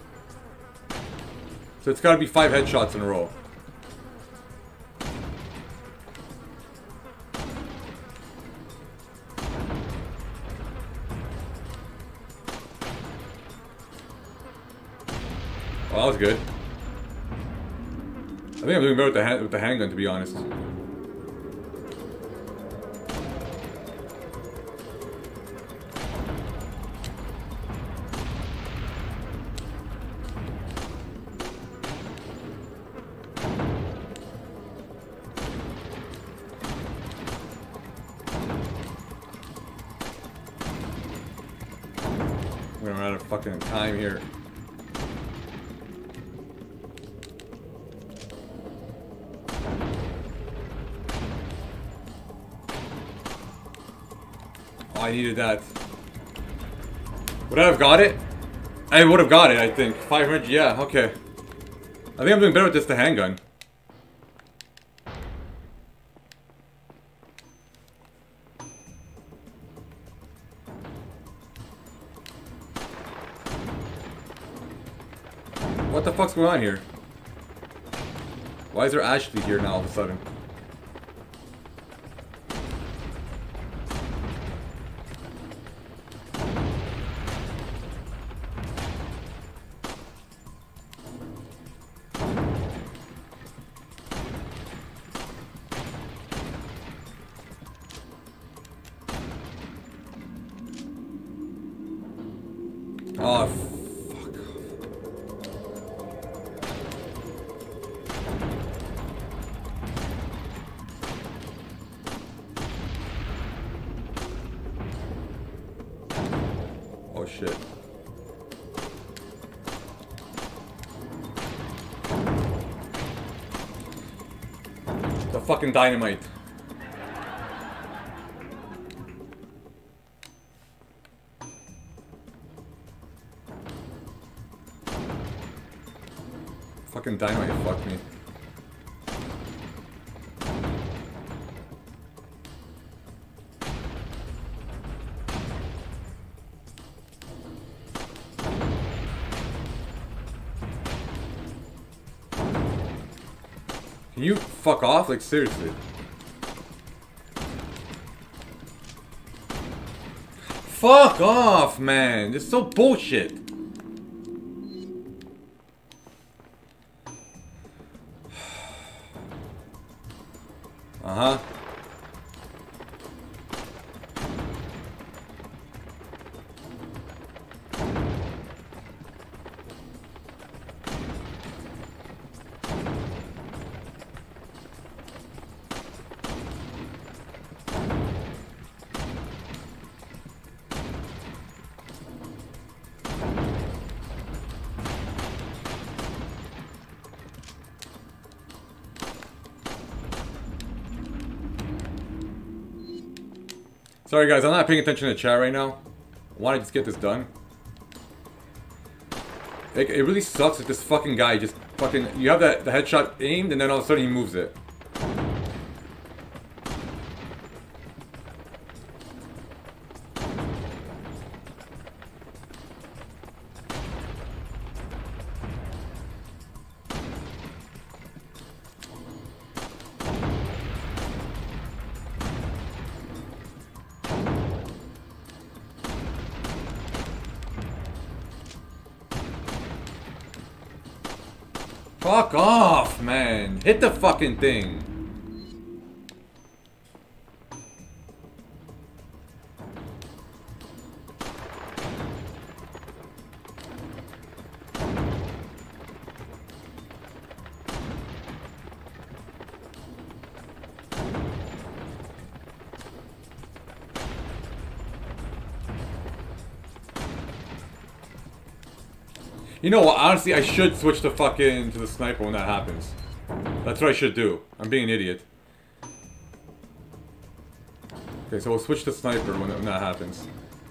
So it's gotta be 5 headshots in a row. Well, that was good. think I'm doing better with the handgun, to be honest. We're gonna run out of fucking time here. Oh, I needed that. Would I have got it? I would have got it, I think. 500, yeah, okay. I think I'm doing better with this, the handgun. What the fuck's going on here? Why is there Ashley here now all of a sudden? Oh, fuck. Oh, shit. The fucking dynamite. Fucking dynamite fucked me. Can you fuck off? Like, seriously. Fuck off, man. This is so bullshit. Uh-huh. Sorry guys, I'm not paying attention to the chat right now. I want to just get this done. It really sucks that this fucking guy just fucking... You have the headshot aimed and then all of a sudden he moves it. Fuck off, man. Hit the fucking thing. You know what, honestly, I should switch to the sniper when that happens. That's what I should do. I'm being an idiot. Okay, so we'll switch to sniper when that happens.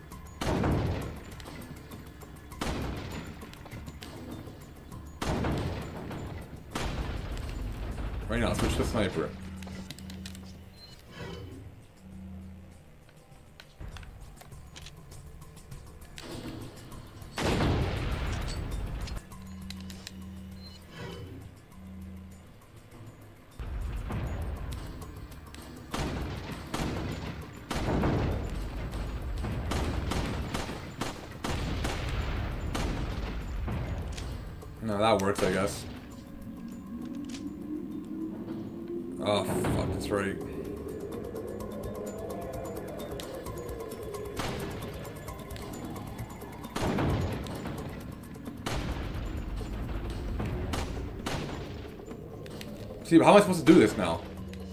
Right now, switch to sniper. No, that works, I guess. Oh, fuck, that's right. See, but how am I supposed to do this now?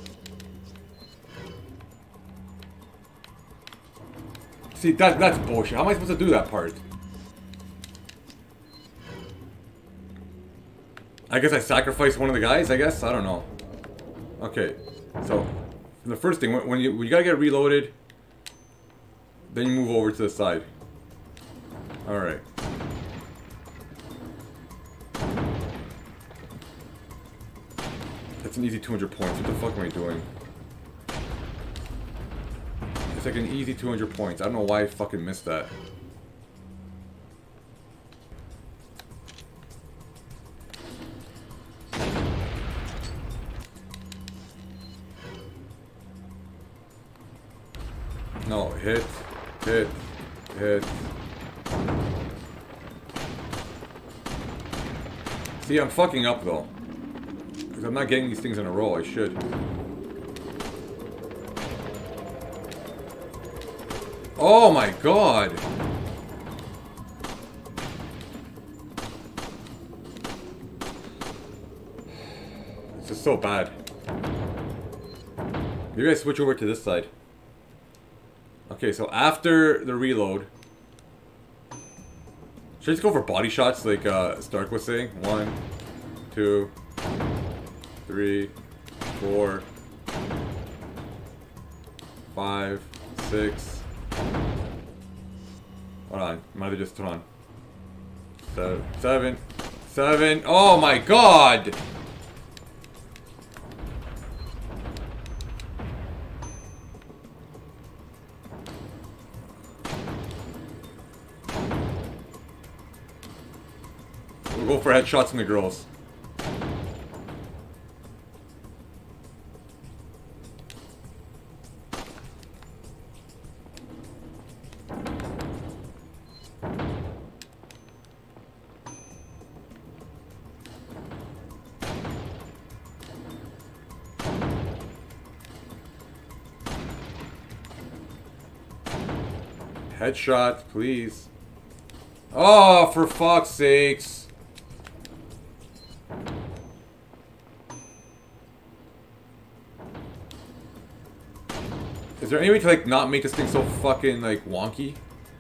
See, that's bullshit. How am I supposed to do that part? I guess I sacrificed one of the guys, I guess? I don't know. Okay, so the first thing, when you gotta get reloaded, then you move over to the side. Alright. That's an easy 200 points. What the fuck am I doing? It's like an easy 200 points. I don't know why I fucking missed that. No, hit, hit, hit. See, I'm fucking up though. Because I'm not getting these things in a row. I should. Oh my god! This is so bad. Maybe I switch over to this side. Okay, so after the reload... Should I just go for body shots like Stark was saying? 1, 2, 3, 4, 5, 6... Hold on, might have just hold on. 7, 7. Oh my god! We'll go for headshots in the girls. Headshot, please. Oh, for fuck's sakes. Is there any way to, like, not make this thing so fucking, like, wonky?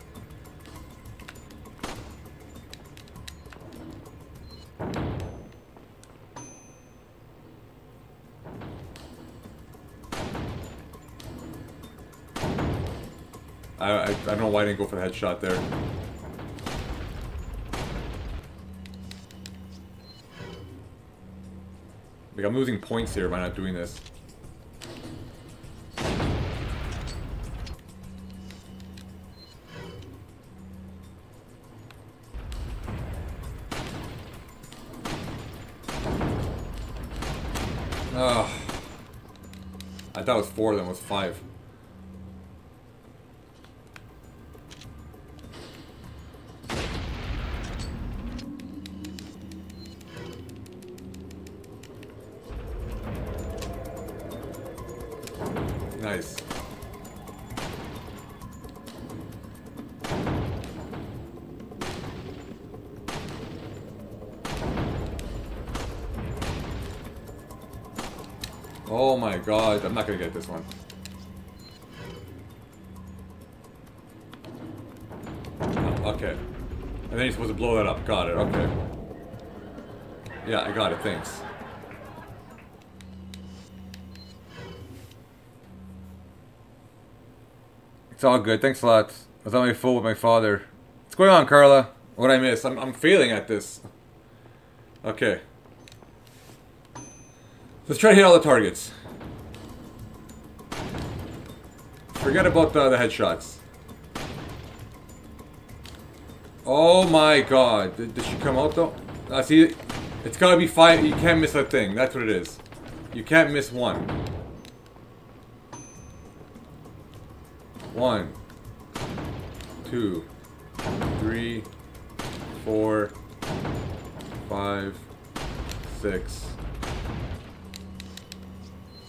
I don't know why I didn't go for the headshot there. Like, I'm losing points here by not doing this. Ugh. I thought it was 4, then it was 5. Nice. Oh my god, I'm not gonna get this one. Oh, okay. And then you're supposed to blow that up. Got it, okay. Yeah, I got it, thanks. It's all good. Thanks a lot. I was on my phone with my father. What's going on, Carla? What'd I miss? I'm failing at this. Okay. Let's try to hit all the targets. Forget about the headshots. Oh my god. Did she come out though? See, it's gotta be 5. You can't miss a thing. That's what it is. You can't miss one. 1, 2, 3, 4, 5, 6,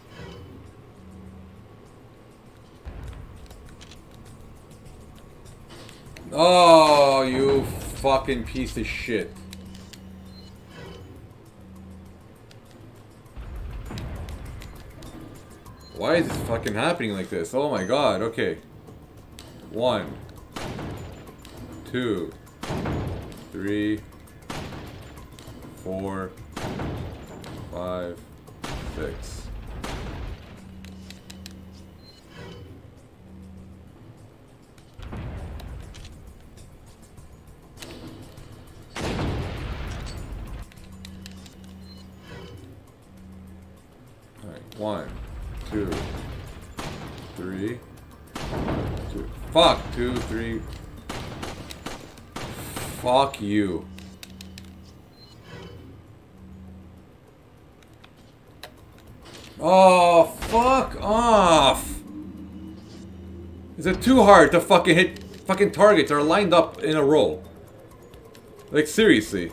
Oh, you fucking piece of shit. Why is this fucking happening like this? Oh my god, okay. 1, 2, 3, 4, 5, 6. Alright, 1, 2, 3, 2. Fuck, 2, 3. Fuck you. Oh, fuck off. Is it too hard to fucking hit fucking targets that are lined up in a row? Like, seriously.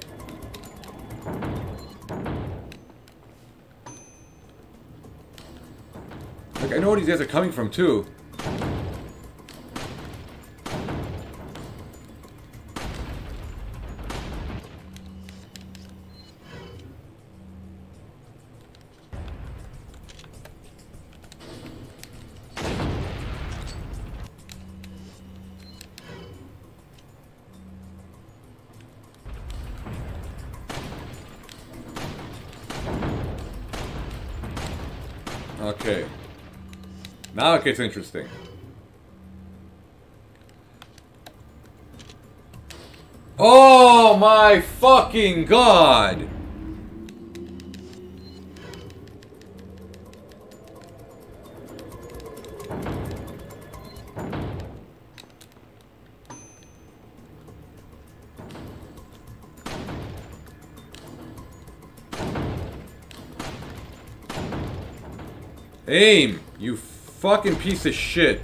Like, I know where these guys are coming from, too. Okay. Now it gets interesting. Oh my fucking god! Aim! You fucking piece of shit.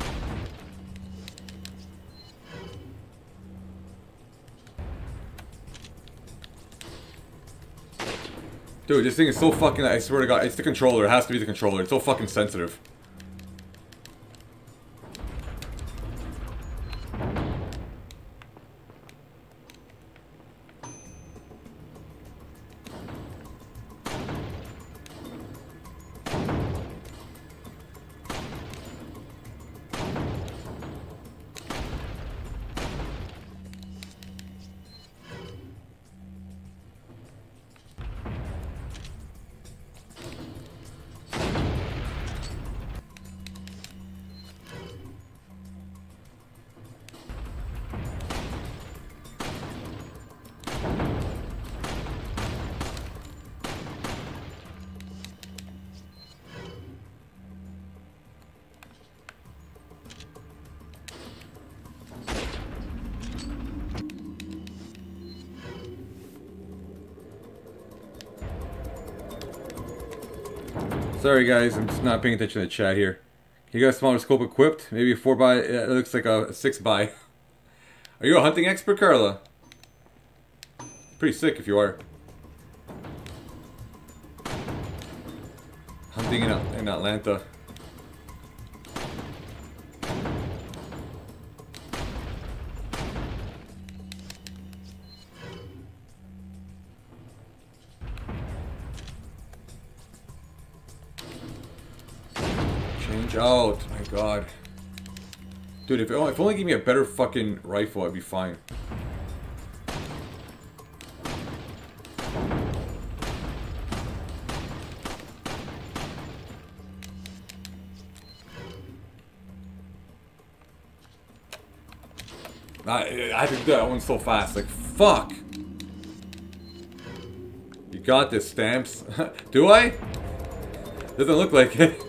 Dude, this thing is so fucking... I swear to god, it's the controller. It has to be the controller. It's so fucking sensitive. Sorry guys, I'm just not paying attention to the chat here. You got a smaller scope equipped? Maybe a 4x, it looks like a 6x. Are you a hunting expert, Carla? Pretty sick if you are. Hunting in Atlanta. Out, my god. Dude, if only give me a better fucking rifle, I'd be fine. I had to do that one so fast, like, fuck! You got this, Stamps. Do I? Doesn't look like it.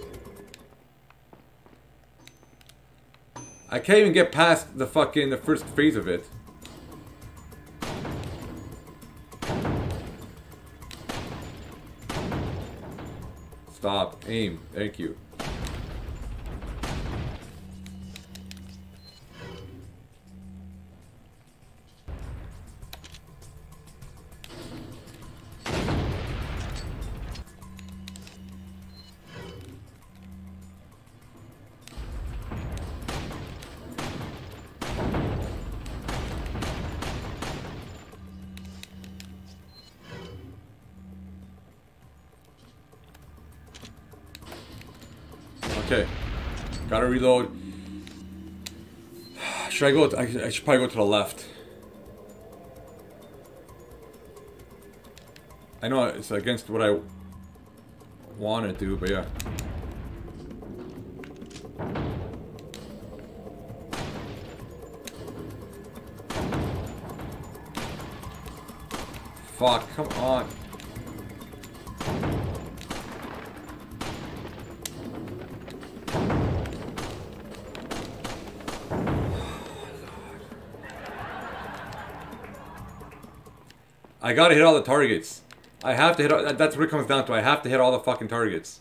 I can't even get past the first phase of it. Stop. Aim. Thank you. Okay. Gotta reload. Should I go? I should probably go to the left. I know it's against what I want to do, but yeah. Fuck, come on. I gotta hit all the targets. I have to hit all, that's what it comes down to. I have to hit all the fucking targets.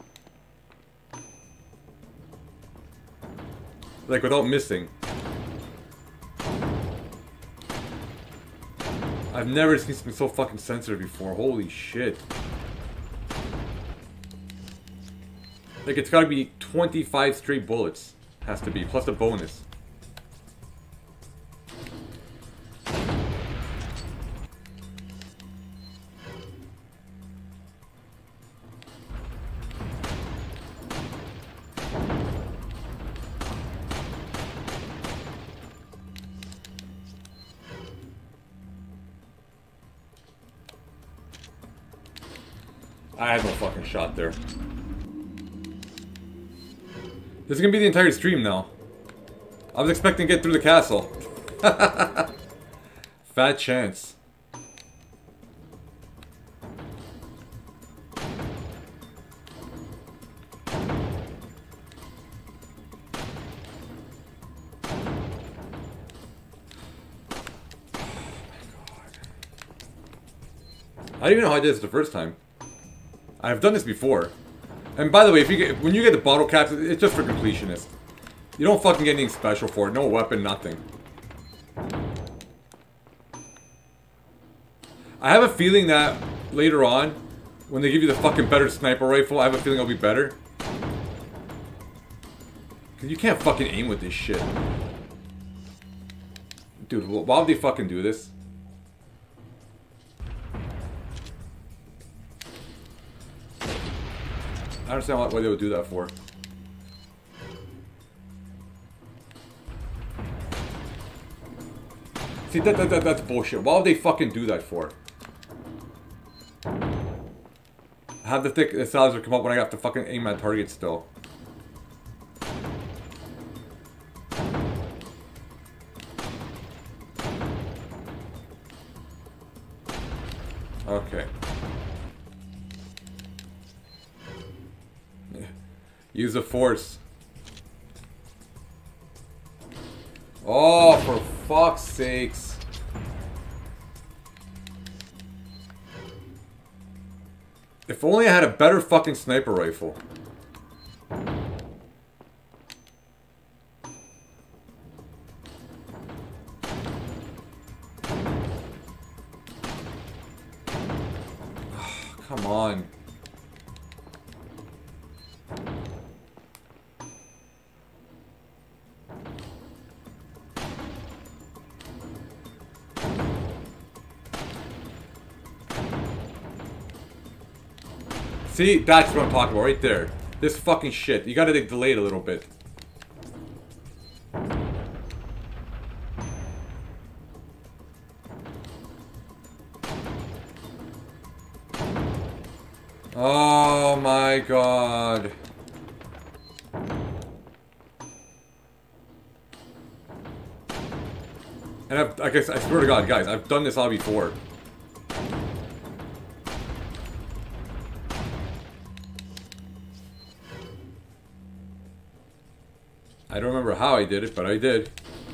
Like, without missing. I've never seen something so fucking sensitive before. Holy shit. Like, it's gotta be 25 straight bullets. Has to be, plus a bonus. I had no fucking shot there. This is gonna be the entire stream now. I was expecting to get through the castle. Fat chance. I don't even know how I did this the first time. I've done this before. And by the way, when you get the bottle caps, it's just for completionists. You don't fucking get anything special for it. No weapon, nothing. I have a feeling that later on, when they give you the fucking better sniper rifle, I have a feeling it'll be better. Cause you can't fucking aim with this shit. Dude, why would they fucking do this? I don't understand why they would do that for. See, that's bullshit. Why would they fucking do that for? Have the thick silencer come up when I have to fucking aim at targets still. Okay. Use the force. Oh, for fuck's sakes. If only I had a better fucking sniper rifle. Oh, come on. See, that's what I'm talking about right there. This fucking shit. You gotta delay it a little bit. Oh my god. And I guess, I swear to god, guys, I've done this all before. I don't remember how I did it, but I did.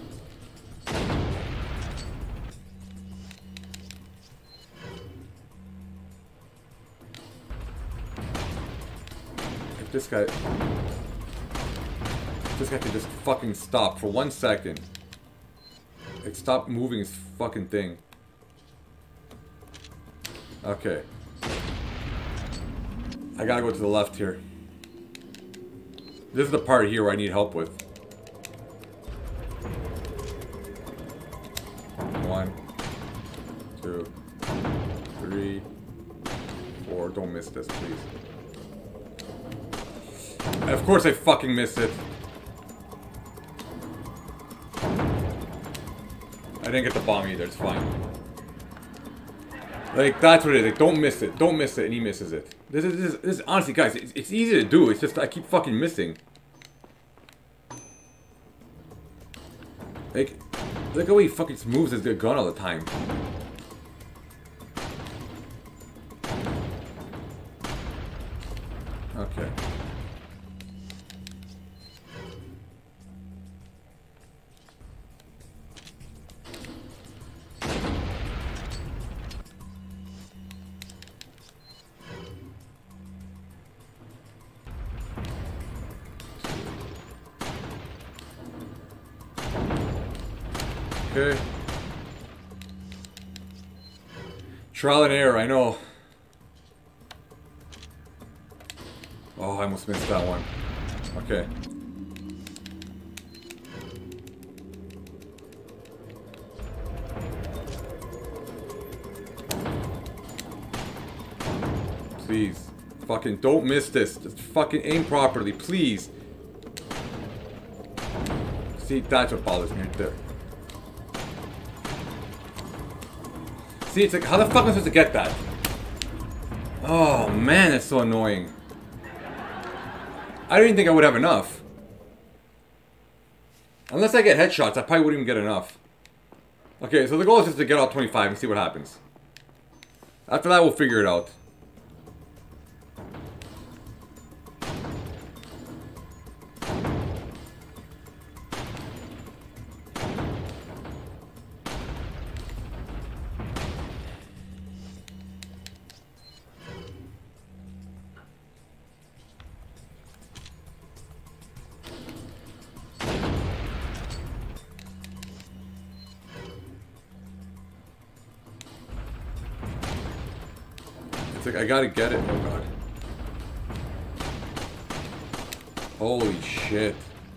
If this guy could just fucking stop for 1 second. Like, stop moving his fucking thing. Okay. I gotta go to the left here. This is the part here where I need help with. 1, 2, 3, 4. Don't miss this, please. And of course I fucking missed it. I didn't get the bomb either, it's fine. Like, that's what it is. Like, don't miss it. Don't miss it, and he misses it. This is honestly, guys, it's easy to do. It's just I keep fucking missing. Like, look how he fucking moves his gun all the time. Okay. Okay. Trial and error, I know. Oh, I almost missed that one. Okay. Please. Fucking don't miss this. Just fucking aim properly, please. See, that's what bothers me right there. See, it's like, how the fuck am I supposed to get that? Oh, man, that's so annoying. I don't even think I would have enough. Unless I get headshots, I probably wouldn't even get enough. Okay, so the goal is just to get all 25 and see what happens. After that, we'll figure it out. It's like, I gotta get it. Oh, God. Holy shit.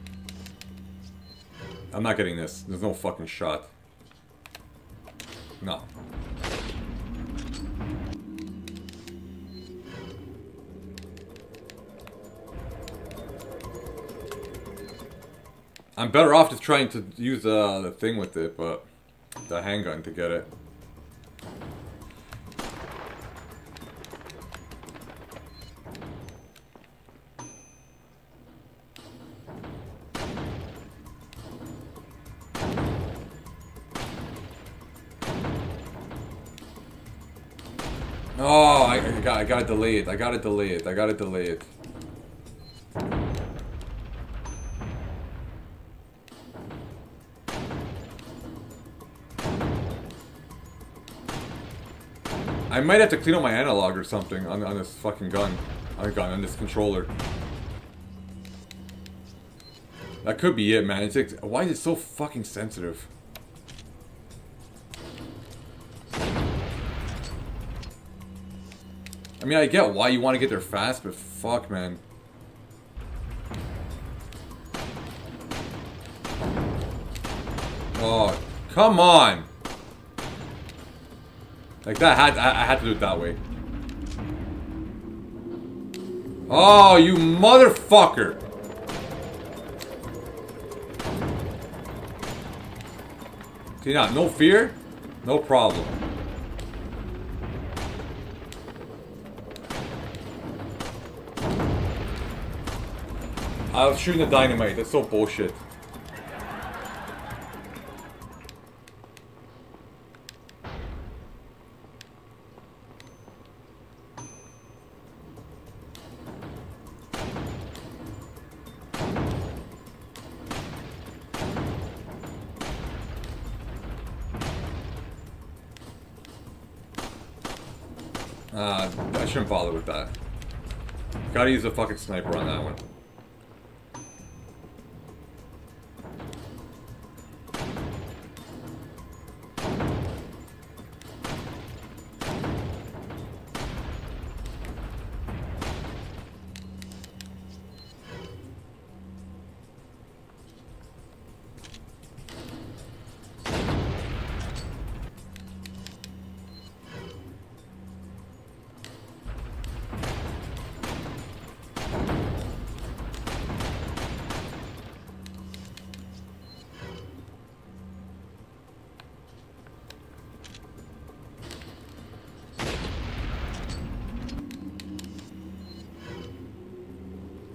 I'm not getting this. There's no fucking shot. No. I'm better off just trying to use the thing with it, but the handgun to get it. Oh, I gotta delay it. I gotta delay it. I gotta delay it. I might have to clean up my analog or something on this fucking gun. On this controller. That could be it, man. It's like, why is it so fucking sensitive? I mean, I get why you want to get there fast, but fuck, man. Oh, come on! Like that, I had to do it that way. Oh, you motherfucker! See now, no fear, no problem. I was shooting the dynamite, that's so bullshit. I shouldn't bother with that. Gotta use a fucking sniper on that one.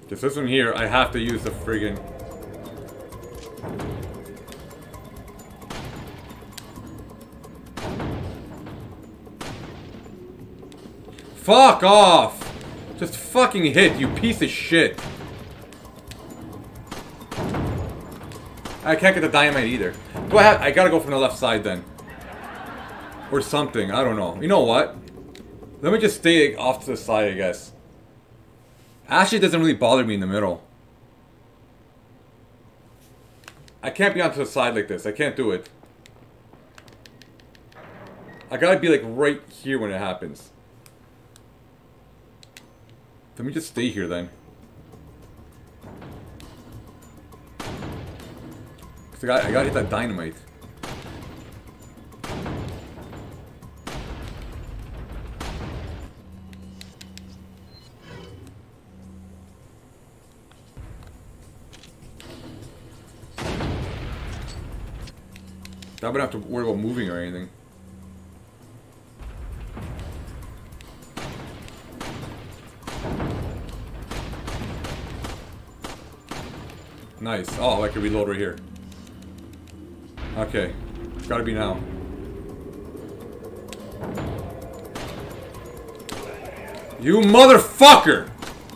Just this one here, I have to use the friggin'... Fuck off! Just fucking hit, you piece of shit. I can't get the dynamite either. Do I gotta go from the left side then. Or something, I don't know. You know what? Let me just stay off to the side, I guess. Actually, it doesn't really bother me in the middle. I can't be onto the side like this. I can't do it. I gotta be like right here when it happens. Let me just stay here then. Cause I gotta hit that dynamite. I wouldn't have to worry about moving or anything. Nice. Oh, I can reload right here. Okay. It's gotta be now. You motherfucker!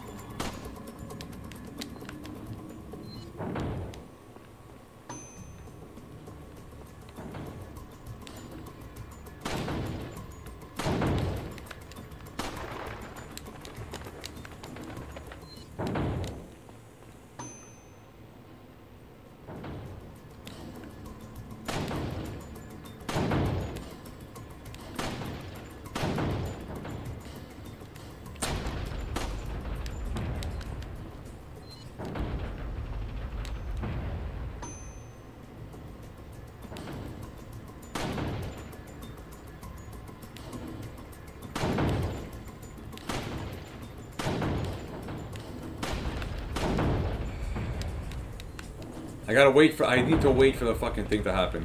I need to wait for the fucking thing to happen.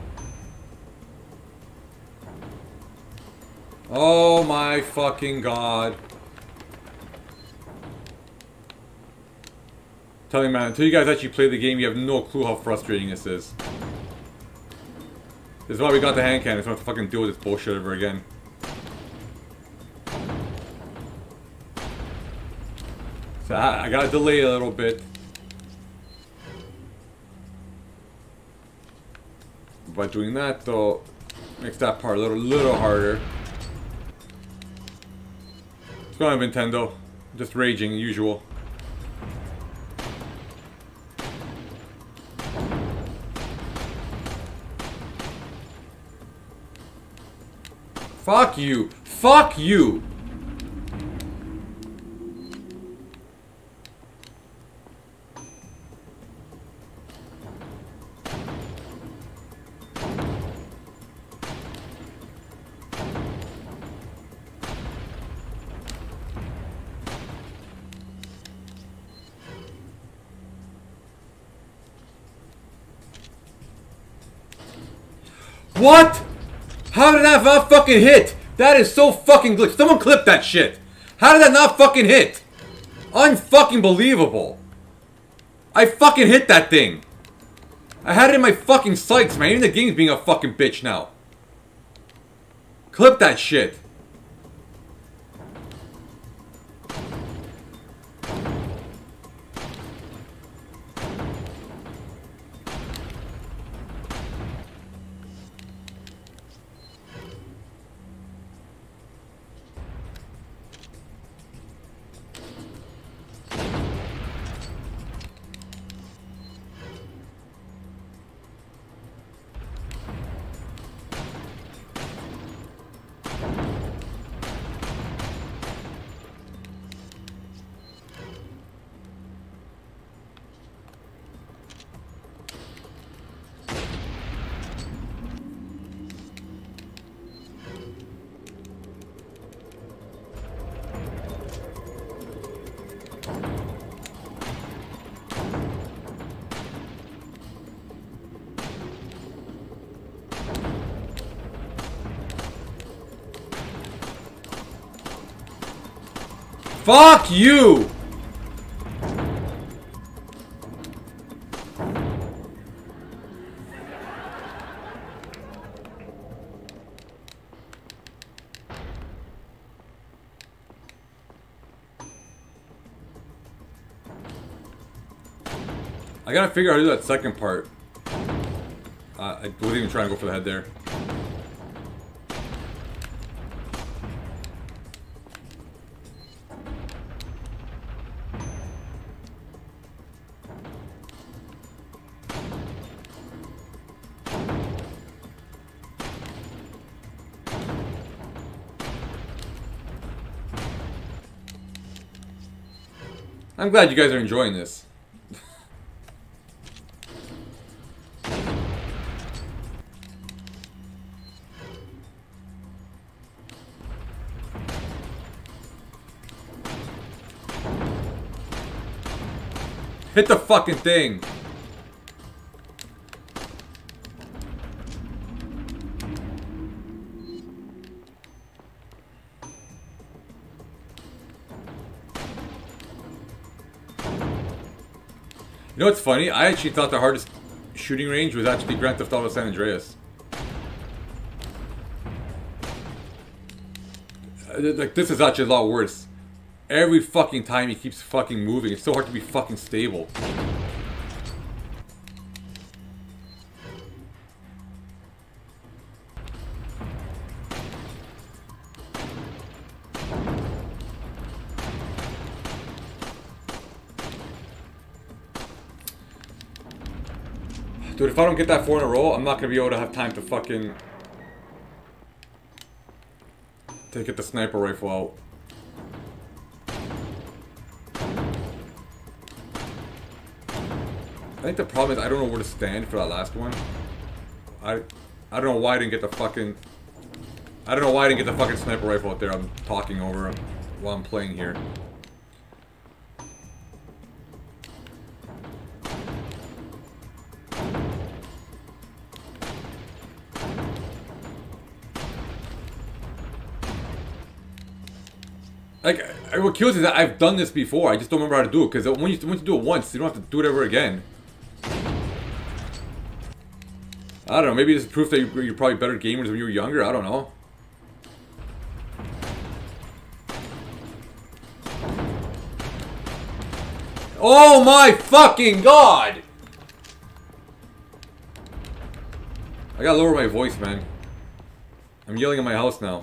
Oh my fucking god. Tell me, man, until you guys actually play the game, you have no clue how frustrating this is. This is why we got the hand cannon, so I don't have to fucking deal with this bullshit ever again. So I gotta delay a little bit. By doing that, though, makes that part a little harder. What's going on, Nintendo? Just raging, usual. Fuck you! Fuck you! What? How did that not fucking hit? That is so fucking glitched. Someone clip that shit. How did that not fucking hit? Unfucking believable. I fucking hit that thing. I had it in my fucking sights, man. Even the game's being a fucking bitch now. Clip that shit. Fuck you! I gotta figure out how to do that second part. I wasn't even trying to go for the head there. I'm glad you guys are enjoying this. Hit the fucking thing! You know what's funny? I actually thought the hardest shooting range was actually Grand Theft Auto San Andreas. Like, this is actually a lot worse. Every fucking time he keeps fucking moving. It's so hard to be fucking stable. Dude, if I don't get that 4 in a row, I'm not gonna be able to have time to fucking... to get the sniper rifle out. I think the problem is I don't know where to stand for that last one. I don't know why I didn't get the fucking... I don't know why I didn't get the fucking sniper rifle out there. I'm talking over while I'm playing here. Like, what kills is that I've done this before. I just don't remember how to do it. Because once you do it once, you don't have to do it ever again. I don't know. Maybe this is proof that you're probably better gamers when you were younger. I don't know. Oh my fucking god! I gotta lower my voice, man. I'm yelling at my house now.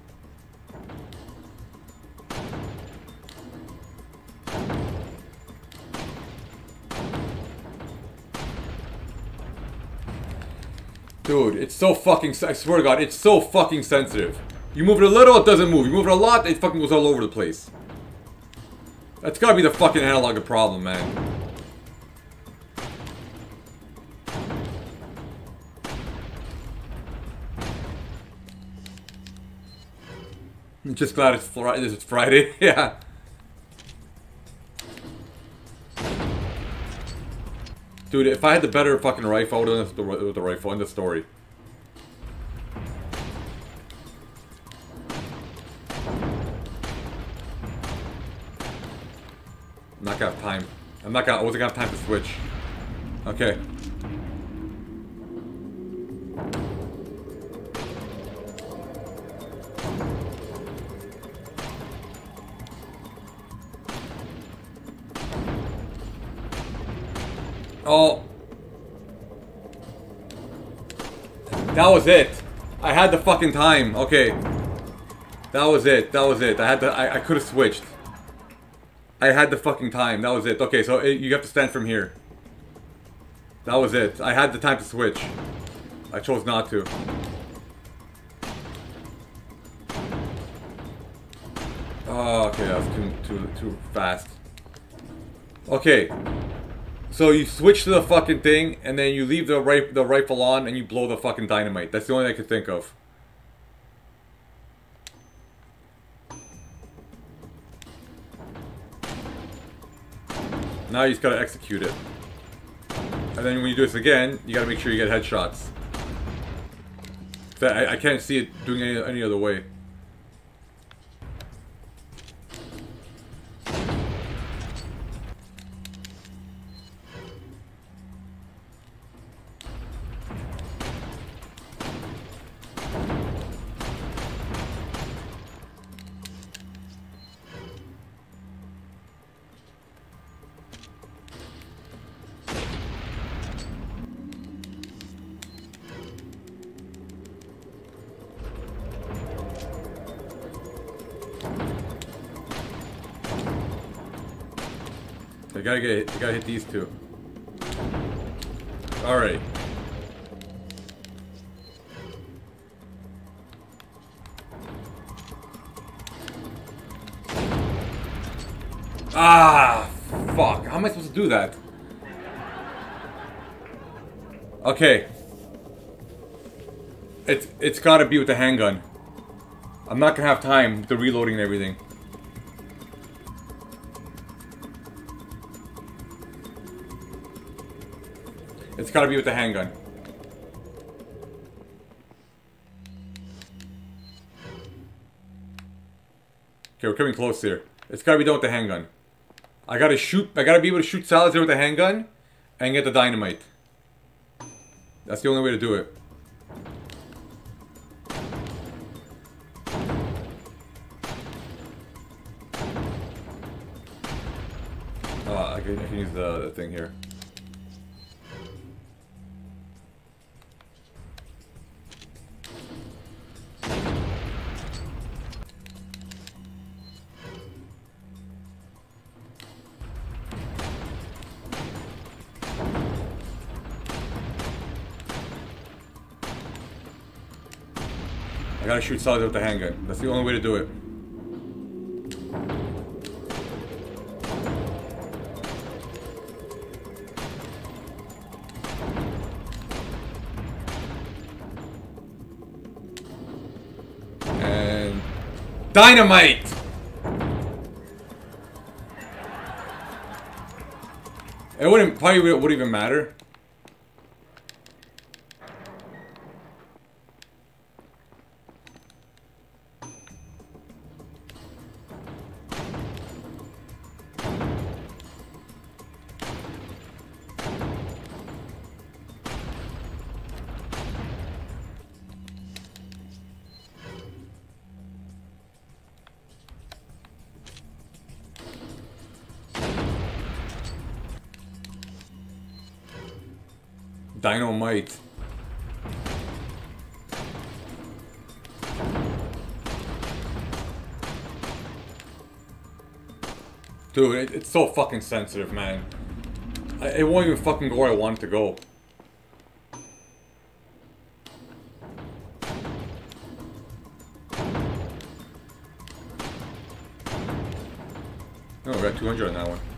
Dude, it's so fucking... I swear to God, it's so fucking sensitive. You move it a little, it doesn't move. You move it a lot, it fucking goes all over the place. That's gotta be the fucking analog problem, man. I'm just glad it's Friday. Yeah. Dude, if I had the better fucking rifle, I would have done with the rifle. End of story. I'm not gonna have time. I wasn't gonna have time to switch. Okay. Oh. That was it. I had the fucking time. Okay. That was it. That was it. I could have switched. I had the fucking time. That was it. Okay, so you have to stand from here. That was it. I had the time to switch. I chose not to. Oh, okay, that was too fast. Okay. So you switch to the fucking thing, and then you leave the rifle on, and you blow the fucking dynamite. That's the only thing I could think of. Now you just gotta execute it. And then when you do this again, you gotta make sure you get headshots. I can't see it doing any other way. I gotta hit these two. Alright. Ah, fuck. How am I supposed to do that? Okay. It's gotta be with the handgun. I'm not gonna have time with the reloading and everything. It's gotta be with the handgun. Okay, we're coming close here. It's gotta be done with the handgun. I gotta be able to shoot Salazar with the handgun and get the dynamite. That's the only way to do it. I can use the thing here. I gotta shoot Salazar with the handgun. That's the only way to do it. And dynamite! It wouldn't even matter. Dynamite. Dude, it's so fucking sensitive, man. It won't even fucking go where I want it to go. Oh, we got 200 on that one.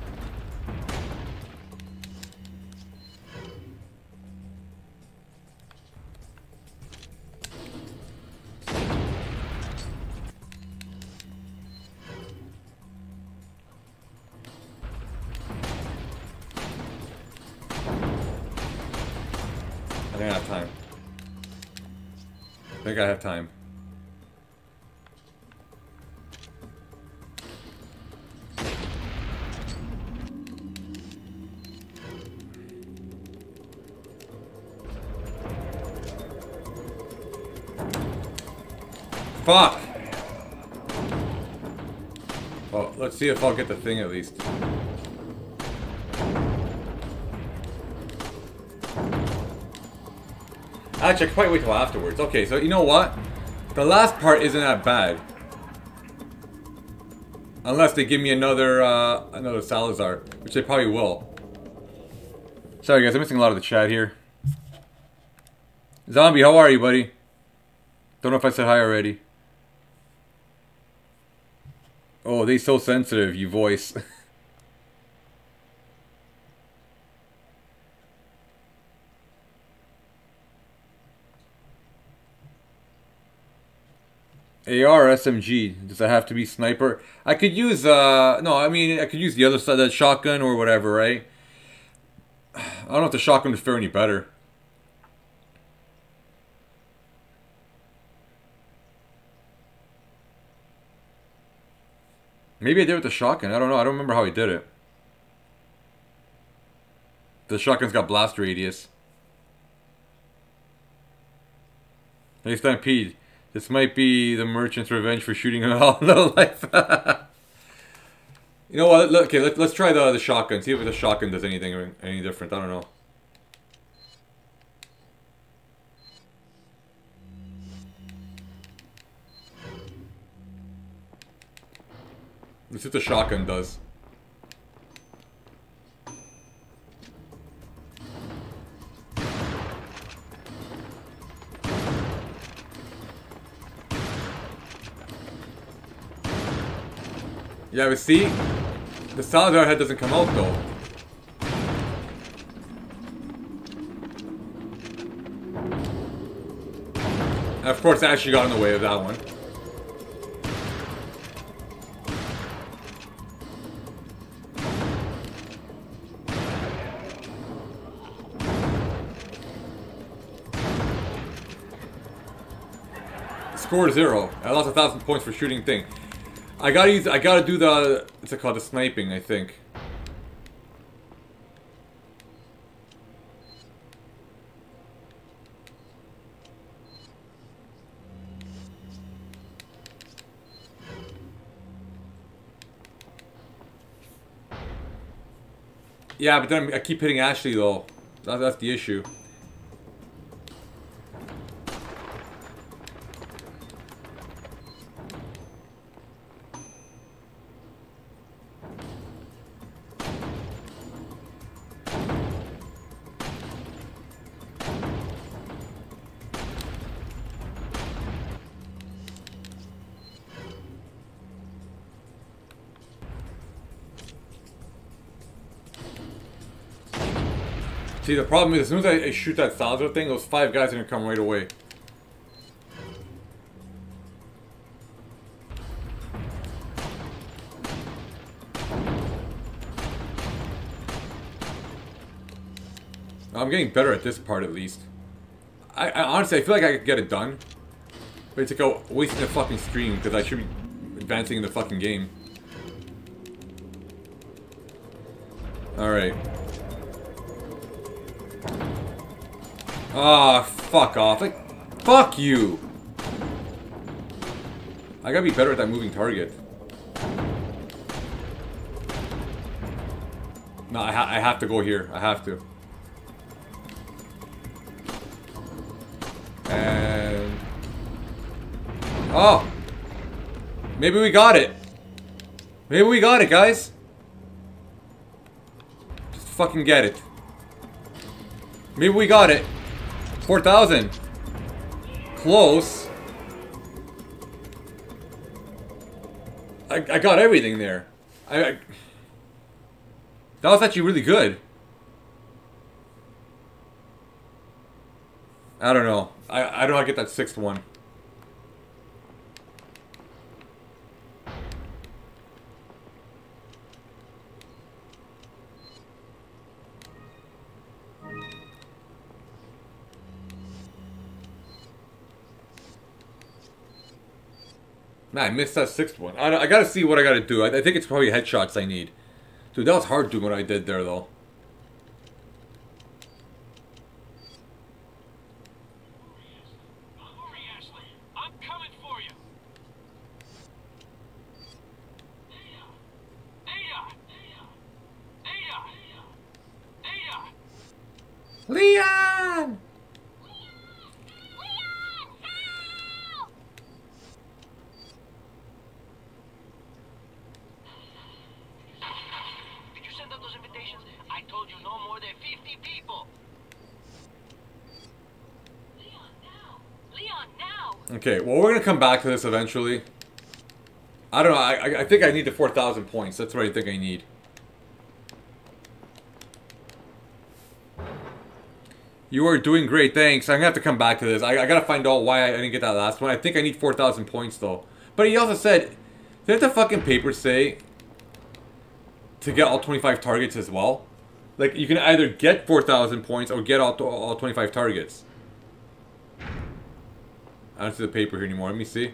I think I have time. I think I have time. Fuck! Well, let's see if I'll get the thing at least. Actually, I can probably wait till afterwards. Okay, so you know what? The last part isn't that bad. Unless they give me another Salazar, which they probably will. Sorry guys, I'm missing a lot of the chat here. Zombie, how are you, buddy? Don't know if I said hi already. Oh, they so sensitive, you voice. AR SMG. Does it have to be sniper? I could use no, I mean I could use the other side, that shotgun or whatever, right? I don't know if the shotgun would fare any better. Maybe I did it with the shotgun. I don't know. I don't remember how he did it. The shotgun's got blast radius. Hey Stampede. This might be the merchant's revenge for shooting him all no life. You know what? Okay, let's try the shotgun. See if the shotgun does anything any different. I don't know. Let's see what the shotgun does. Yeah, but see? The Salazar head doesn't come out though. And of course, Ashley got in the way of that one. Score 0. I lost 1,000 points for shooting thing. I gotta do the, what's it called, the sniping, I think. Yeah, but then I keep hitting Ashley though. That's the issue. See, the problem is, as soon as I shoot that Salazar thing, those 5 guys are gonna come right away. I'm getting better at this part, at least. I honestly, I feel like I could get it done. But it's like a wasting a fucking stream, because I should be advancing in the fucking game. Alright. Ah, fuck off. Like, fuck you! I gotta be better at that moving target. No, I have to go here. I have to. And... oh! Maybe we got it. Maybe we got it, guys. Just fucking get it. Maybe we got it. 4,000. Close. I got everything there. That was actually really good. I don't know. I don't know how to get that 6th one. Man, I missed that 6th one. I gotta see what I gotta do. I think it's probably headshots I need. Dude, that was hard doing what I did there, though. I'm coming for you. Leon! Did you send out those invitations? I told you no more than 50 people. Leon, now! Leon, now! Okay, well, we're gonna come back to this eventually. I don't know, I think I need the 4,000 points. That's what I think I need. You are doing great, thanks. I'm gonna have to come back to this. I gotta find out why I didn't get that last one. I think I need 4,000 points, though. But he also said, didn't the fucking paper say to get all 25 targets as well? Like, you can either get 4,000 points or get all 25 targets. I don't see the paper here anymore. Let me see.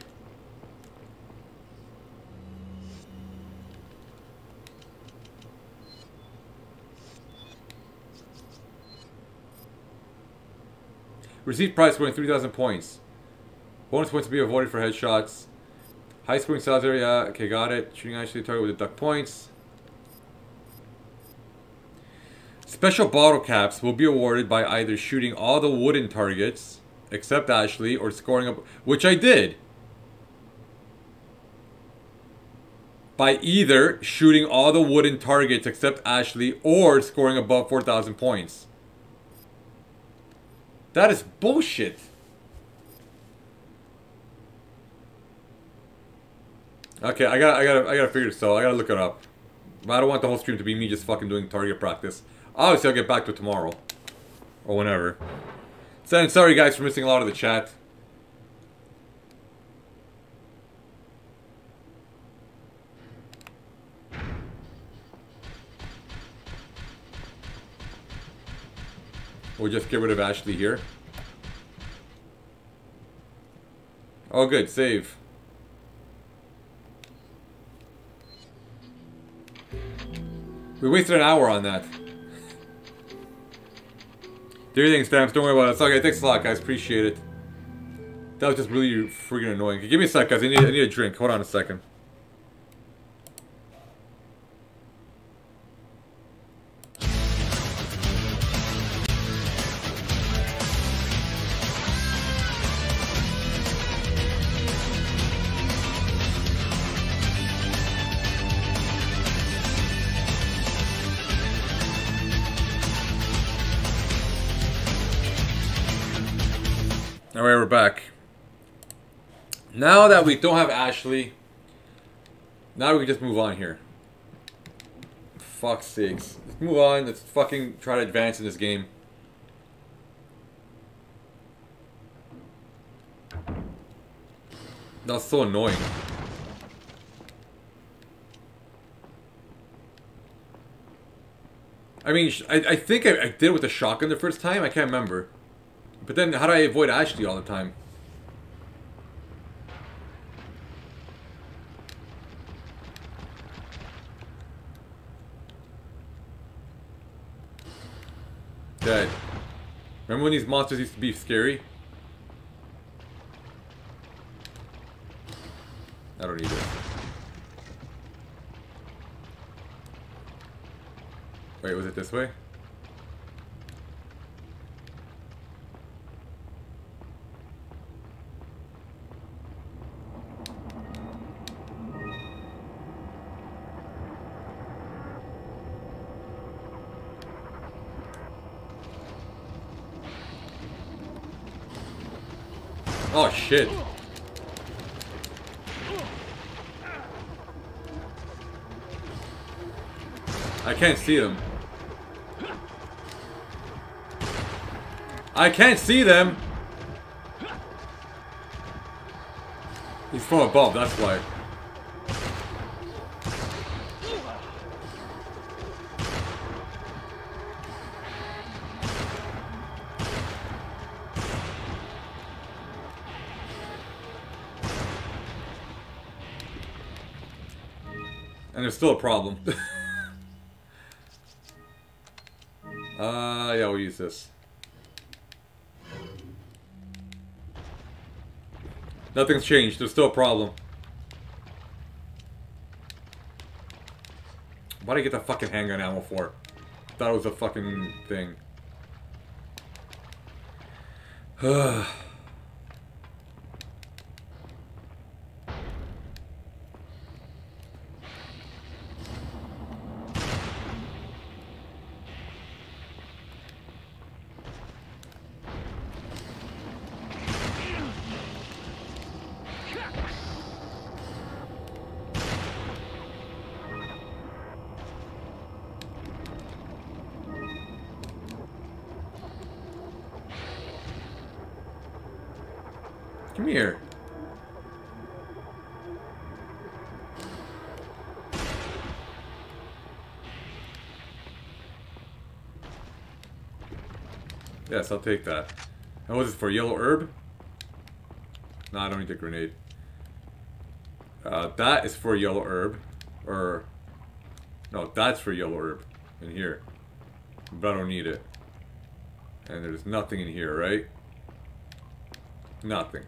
Receive prize scoring 3,000 points. Bonus points to be avoided for headshots. High scoring sales area. Okay, got it. Shooting actually target with the duck points. Special bottle caps will be awarded by either shooting all the wooden targets, except Ashley, or scoring up, which I did. By either shooting all the wooden targets except Ashley, or scoring above 4,000 points. That is bullshit. Okay, I gotta figure this out. I gotta look it up. I don't want the whole stream to be me just fucking doing target practice. Obviously, I'll get back to it tomorrow. Or whenever. So, and sorry guys for missing a lot of the chat. We'll just get rid of Ashley here. Oh good, save. We wasted an hour on that. Do your thing, Stamps. Don't worry about it. It's okay. Thanks a lot, guys. Appreciate it. That was just really freaking annoying. Give me a sec, guys. I need a drink. Hold on a second. Alright, we're back. Now that we don't have Ashley, now we can just move on here. Fuck's sakes. Let's move on. Let's fucking try to advance in this game. That's so annoying. I mean, I think I did it with the shotgun the first time. I can't remember. But then, how do I avoid Ashley all the time? Dead. Remember when these monsters used to be scary? I don't need it. Wait, was it this way? Oh shit. I can't see them. I can't see them! He's from above, that's why. And there's still a problem. Yeah, we'll use this. Nothing's changed, there's still a problem. Why'd I get the fucking handgun ammo for? Thought it was a fucking thing. Come here. Yes, I'll take that. And what is it for? Yellow herb? No, I don't need the grenade. That is for yellow herb. Or... No, that's for yellow herb. In here. But I don't need it. And there's nothing in here, right? Nothing.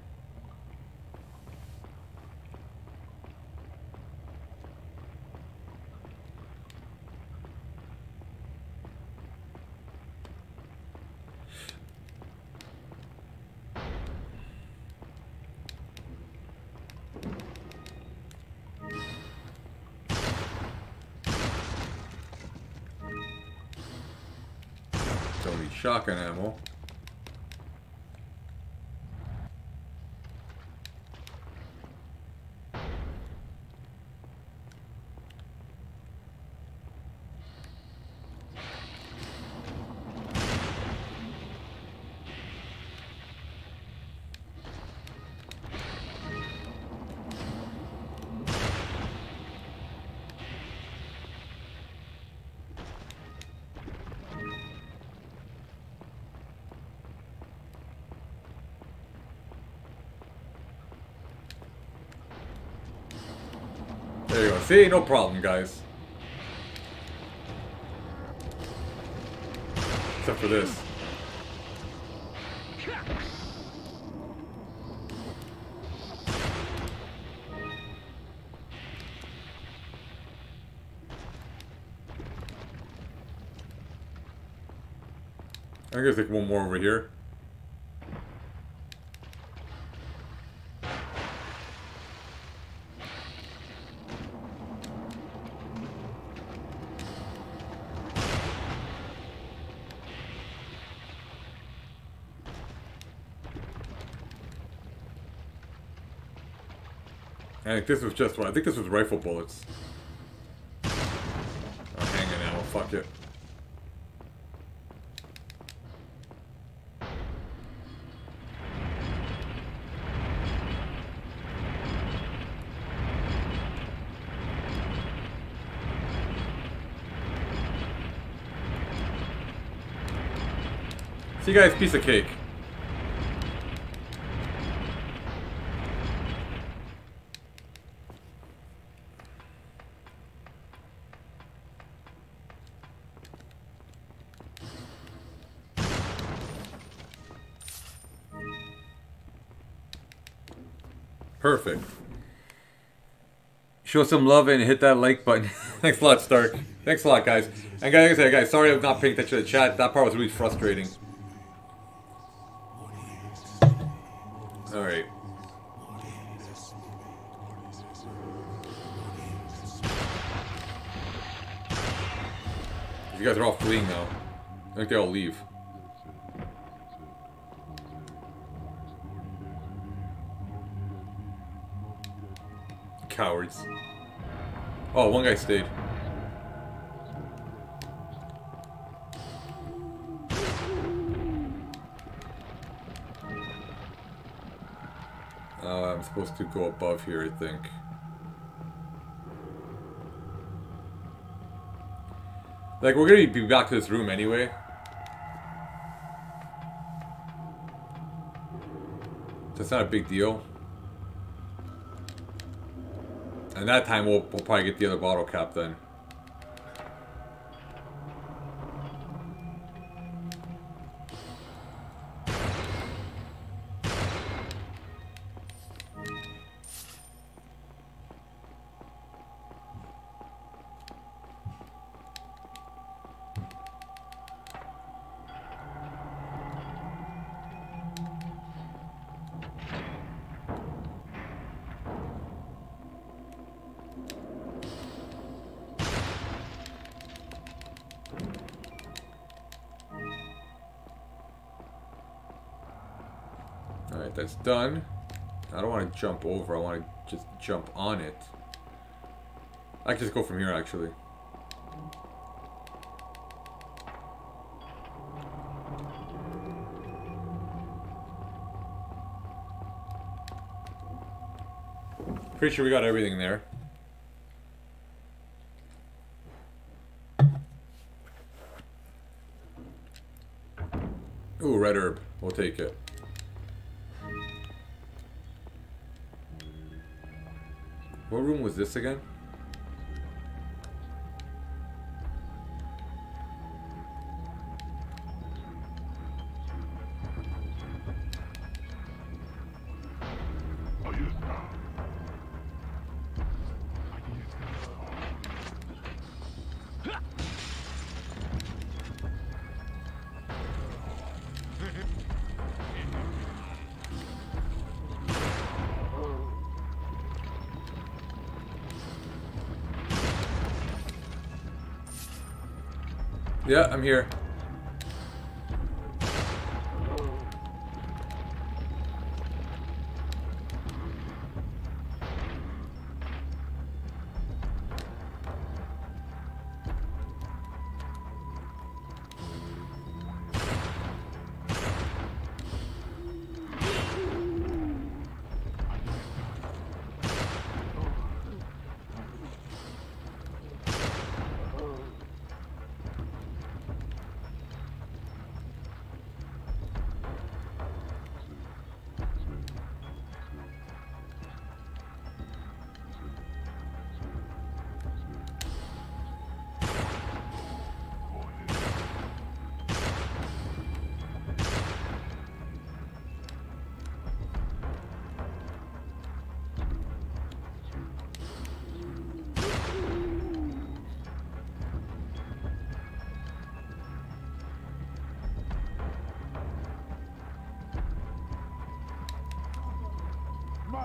Don't need shotgun ammo. There you go. See? No problem, guys. Except for this. I'm gonna take one more over here. I think this was just what I think this was rifle bullets. I'm hanging ammo, fuck it. See you guys, piece of cake. Perfect. Show some love and hit that like button. Thanks a lot, Stark. Thanks a lot, guys. And guys, sorry I'm not paying attention to the chat. That part was really frustrating. Alright. You guys are all fleeing now. I think they all leave. Cowards. Oh, one guy stayed. I'm supposed to go above here, I think. Like, we're gonna be back to this room anyway. That's not a big deal. And that time we'll probably get the other bottle cap then. Alright, that's done. I don't want to jump over, I want to just jump on it. I can just go from here, actually. Pretty sure we got everything there. Ooh, red herb. We'll take it. What room was this again? Yeah, I'm here.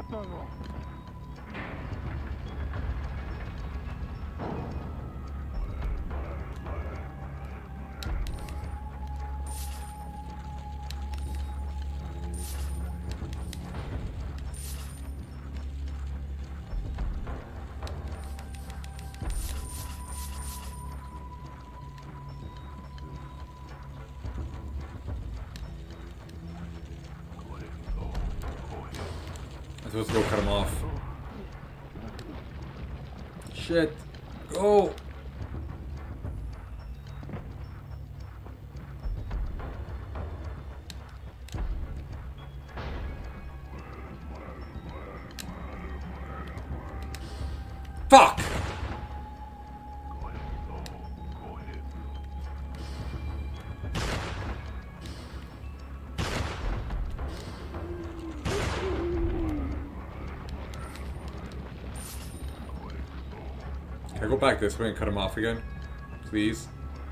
I'm supposed to go cut him off. Shit. Go! Fuck! Can I go back this way and cut him off again? Please?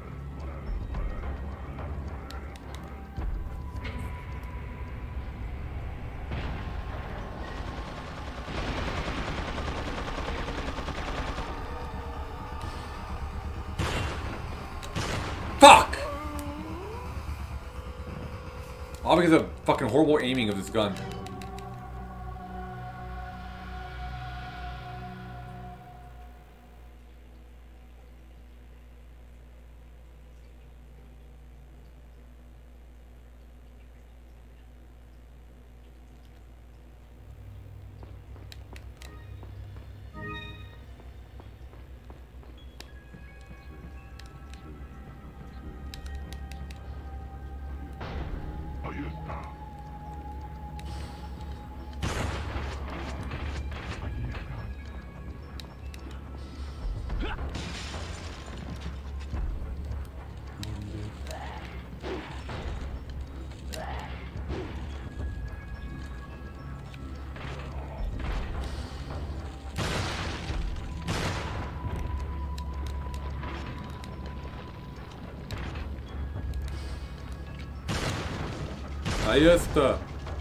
Fuck! All because of fucking horrible aiming of this gun. Ahí está.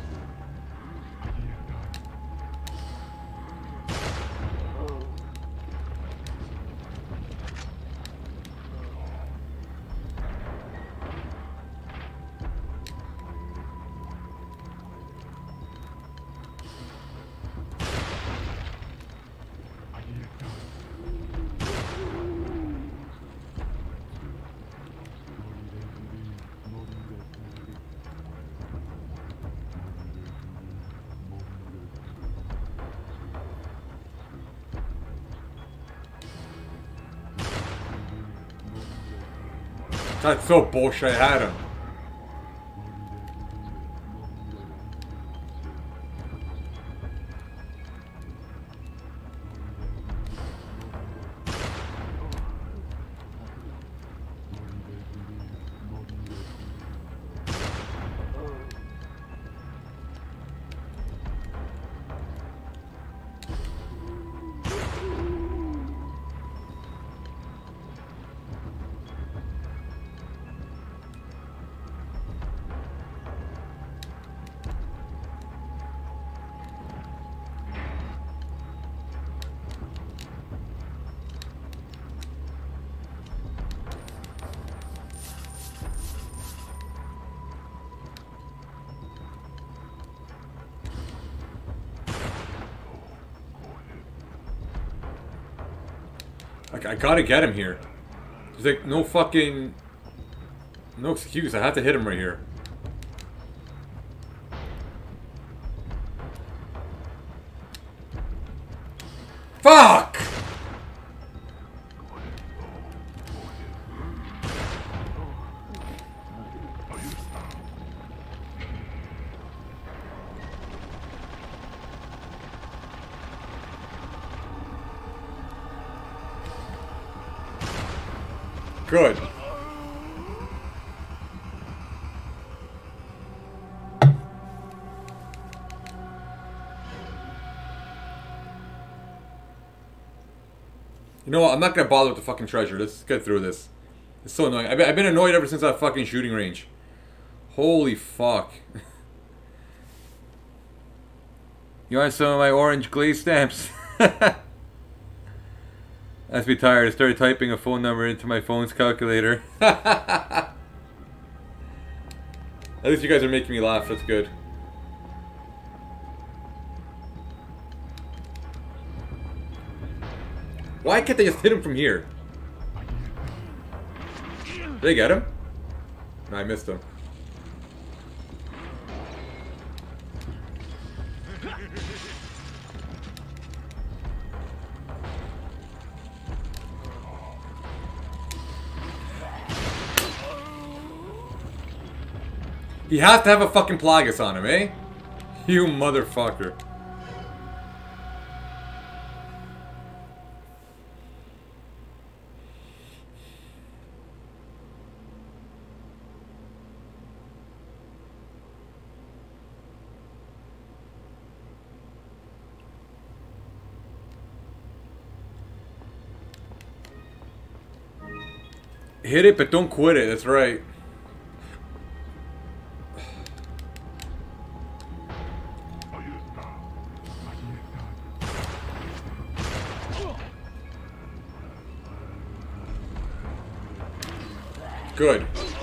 That's so bullshit. I had him. I gotta get him here. There's like no fucking... no excuse. I have to hit him right here. Fuck! Good. You know what? I'm not gonna bother with the fucking treasure. Let's get through this. It's so annoying. I've been annoyed ever since that fucking shooting range. Holy fuck. You want some of my orange glaze stamps? That's me tired. I started typing a phone number into my phone's calculator. At least you guys are making me laugh. That's good. Why can't they just hit him from here? Did they get him? No, I missed him. He has to have a fucking Plagueis on him, eh? You motherfucker. Hit it, but don't quit it. That's right. Good.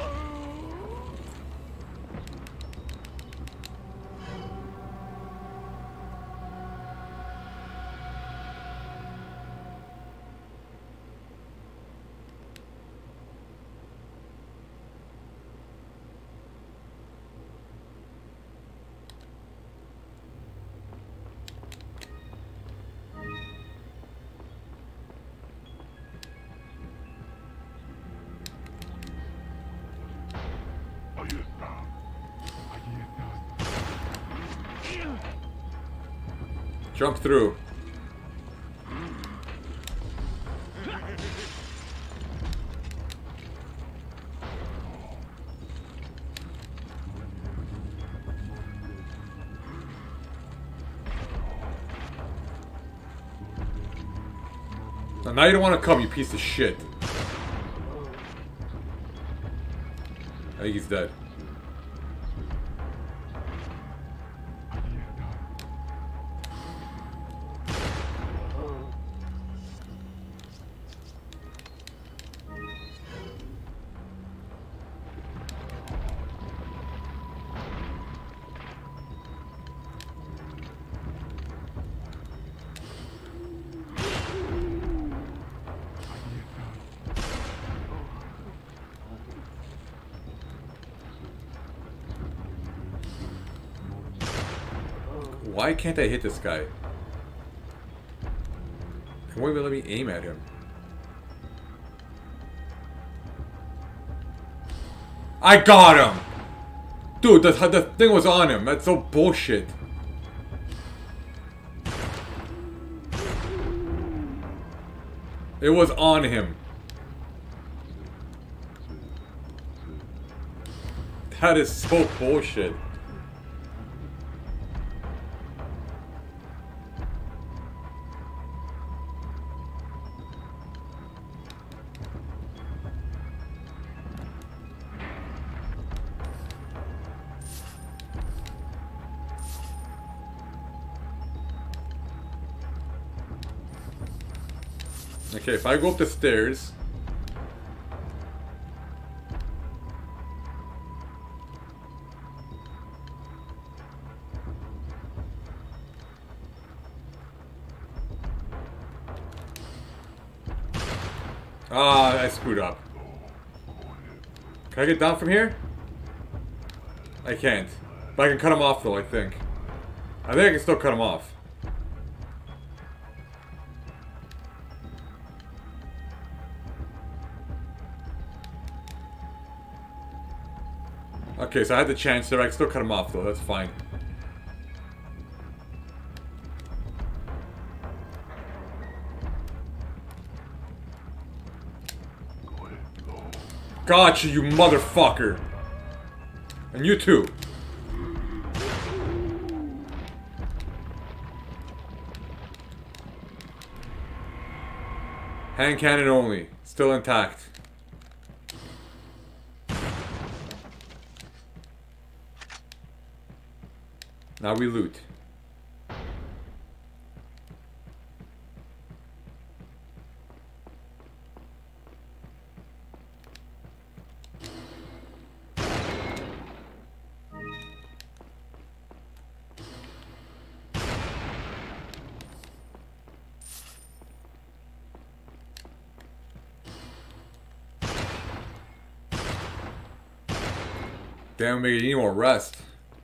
Jump through. Now you don't want to come, you piece of shit. I think he's dead. Why can't I hit this guy? And why won't let me aim at him? I got him! Dude, the thing was on him. That's so bullshit. It was on him. That is so bullshit. Okay, if I go up the stairs... Ah, I screwed up. Can I get down from here? I can't. But I can cut him off though, I think. I think I can still cut him off. Okay, so I had the chance there. I can still cut him off though, that's fine. Gotcha, you motherfucker! And you too. Hand cannon only. Still intact. Now we loot. Damn, maybe you need more rest.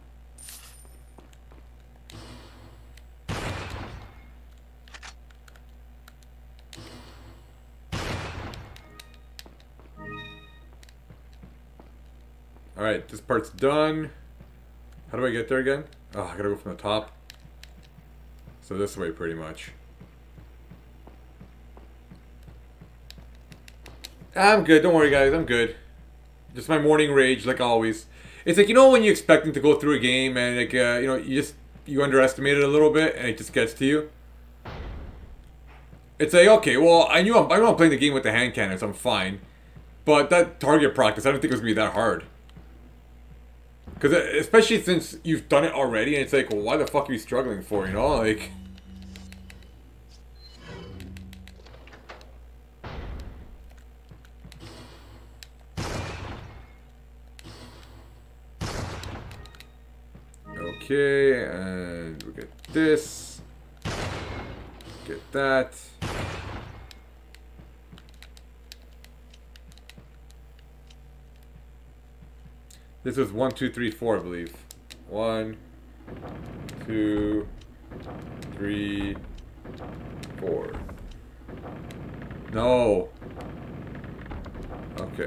Alright, this part's done. How do I get there again? Oh, I gotta go from the top. So this way, pretty much. I'm good, don't worry guys, I'm good. Just my morning rage, like always. It's like, you know when you're expecting to go through a game and like, you know, you underestimate it a little bit and it just gets to you? It's like, okay, well, I know I'm playing the game with the hand cannon, so I'm fine. But that target practice, I don't think it was going to be that hard. Because especially since you've done it already, and it's like, well, why the fuck are you struggling for, you know? Like... Okay, and we get this. Get that. This was 1, 2, 3, 4, I believe. 1, 2, 3, 4. No. Okay.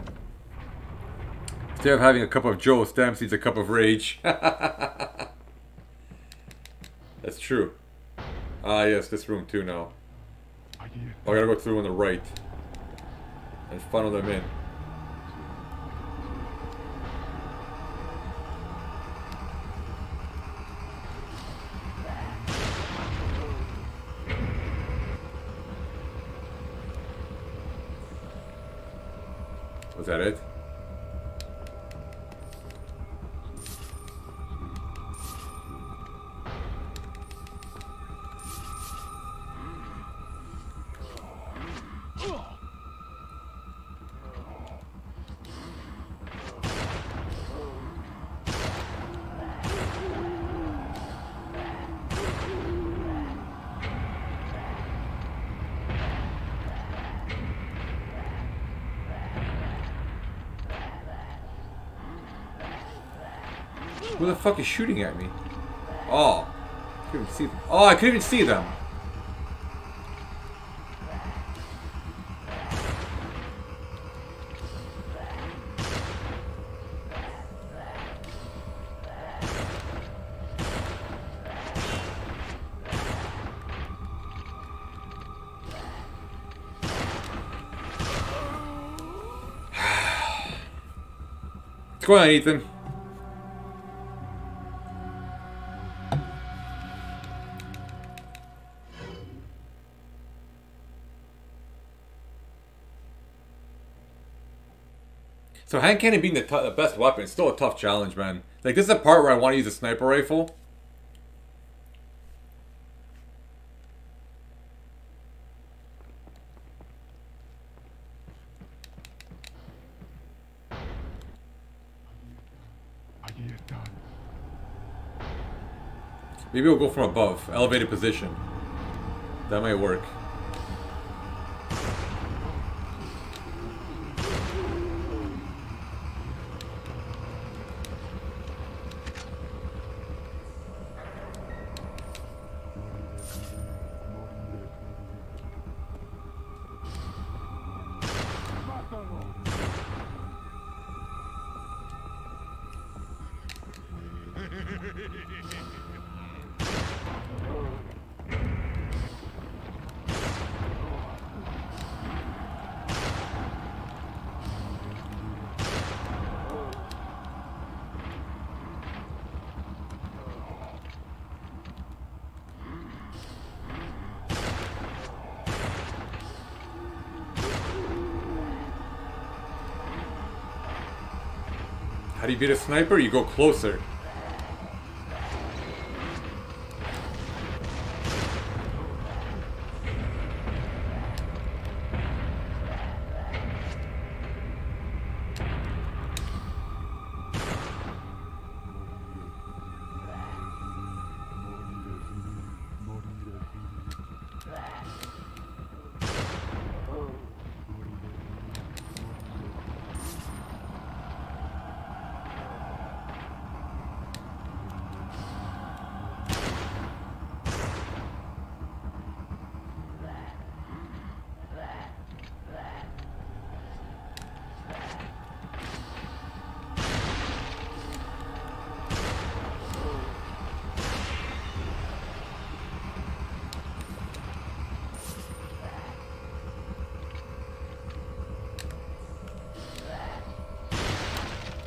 Instead of having a cup of Joe, Stamps needs a cup of rage. That's true. Ah, yes, this room too now. Oh, I gotta go through on the right. And funnel them in. Was that it? Who the fuck is shooting at me? Oh. I couldn't see them. Oh, I couldn't even see them. What's going on, Ethan? So hand cannon being the best weapon is still a tough challenge, man. Like, this is the part where I want to use a sniper rifle. Maybe we'll go from above, elevated position. That might work. How do you beat a sniper? You go closer.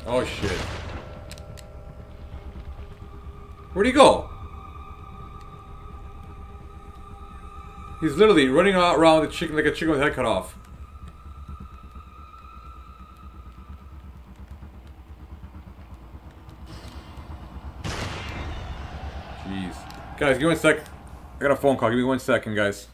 Oh shit. Where'd he go? He's literally running around the chicken like a chicken with head cut off. Jeez. Guys, give me 1 sec. I got a phone call. Give me 1 second, guys.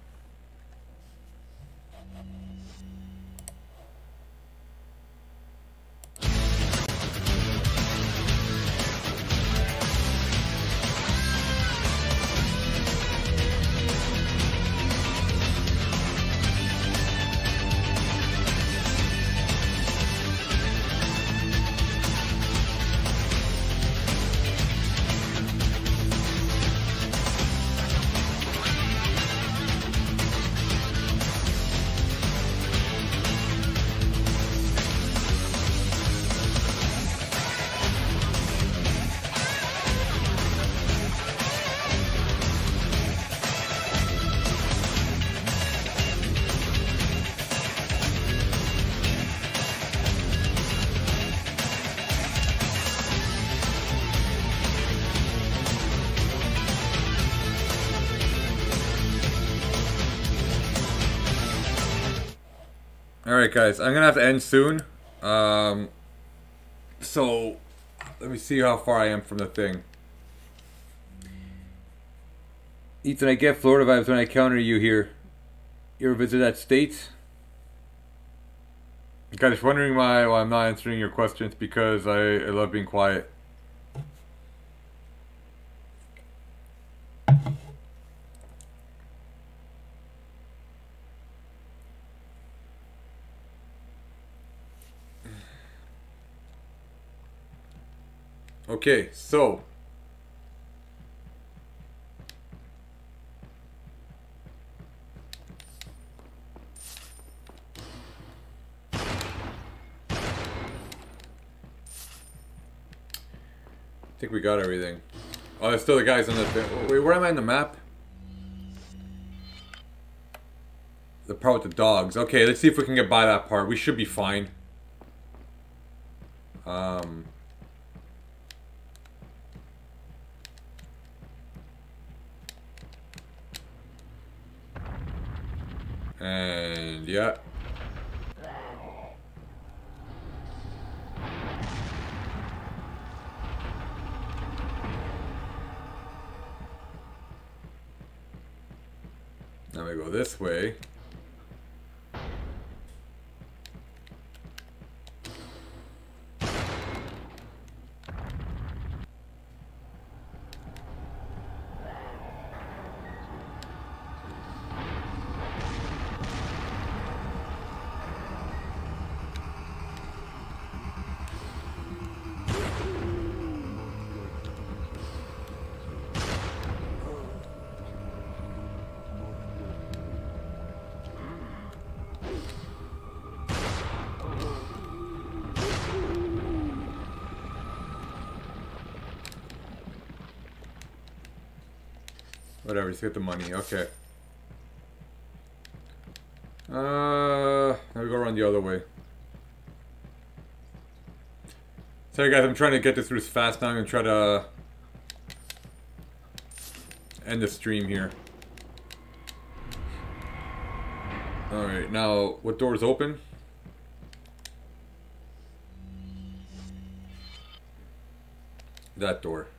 Alright guys, I'm gonna have to end soon. So let me see how far I am from the thing. Ethan, I get Florida vibes when I counter you here. You ever visit that state? Guys, wondering why I'm not answering your questions because I love being quiet. Okay, so I think we got everything. Oh, there's still the guys on the thing. Wait, where am I on the map? The part with the dogs. Okay, let's see if we can get by that part. We should be fine. And yeah. Now we go this way. Whatever, just get the money. Okay. Now we go around the other way. Sorry guys, I'm trying to get this through as fast now. I'm gonna try to end the stream here. Alright, now what door's open? That door.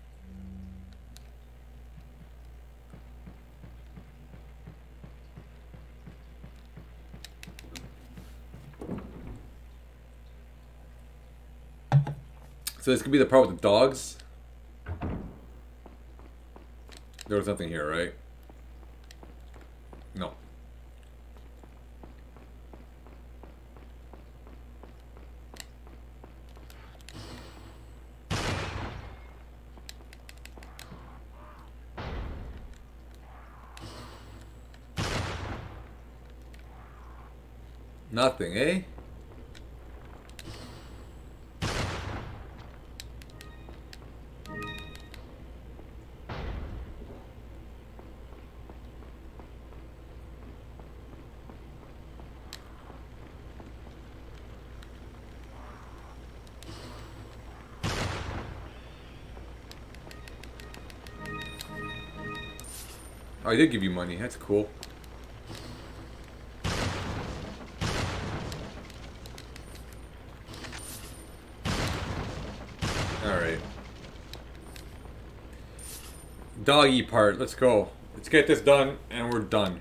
So this could be the part with the dogs. There was nothing here, right? No. Nothing, eh? Oh, I did give you money. That's cool. Alright. Doggy part. Let's go. Let's get this done, and we're done.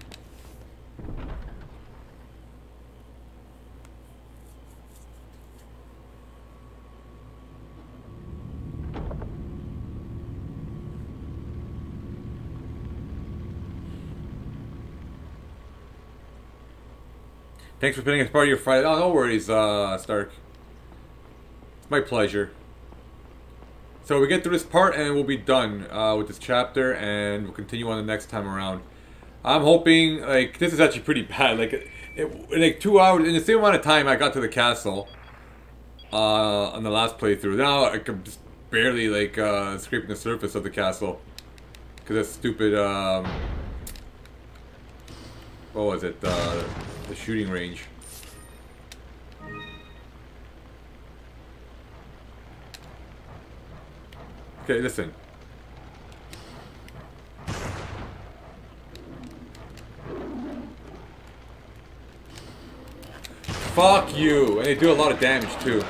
Thanks for spending as part of your Friday. Oh, no worries, Stark. It's my pleasure. So we get through this part and we'll be done with this chapter, and we'll continue on the next time around. I'm hoping, like, this is actually pretty bad. Like, like 2 hours, in the same amount of time I got to the castle on the last playthrough. Now I'm just barely, like, scraping the surface of the castle. Because that stupid, what was it? The shooting range. Okay, listen. Fuck you! And they do a lot of damage too.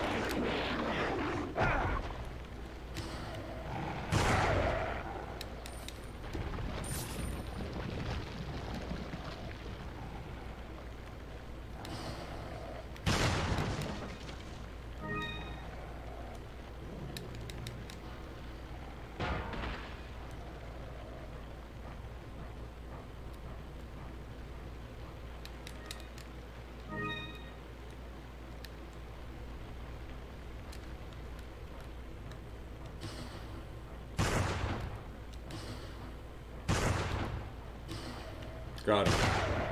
Got him.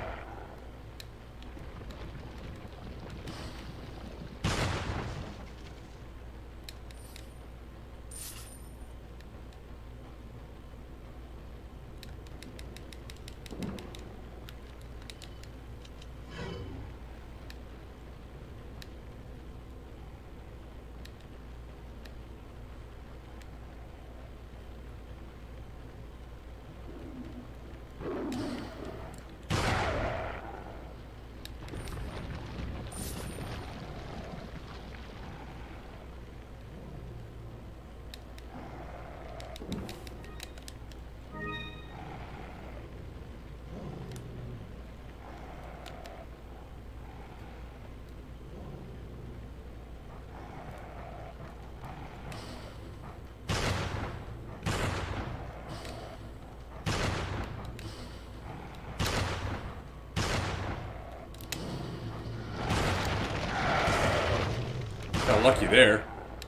Got lucky there.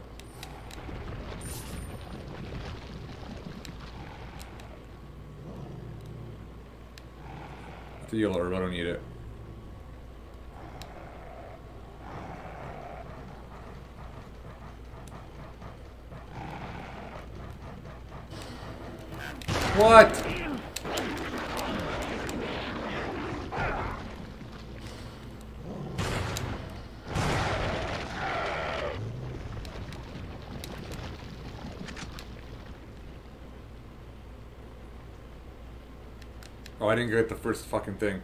It's a yellow herb, I don't need it. What? Oh, I didn't get the first fucking thing.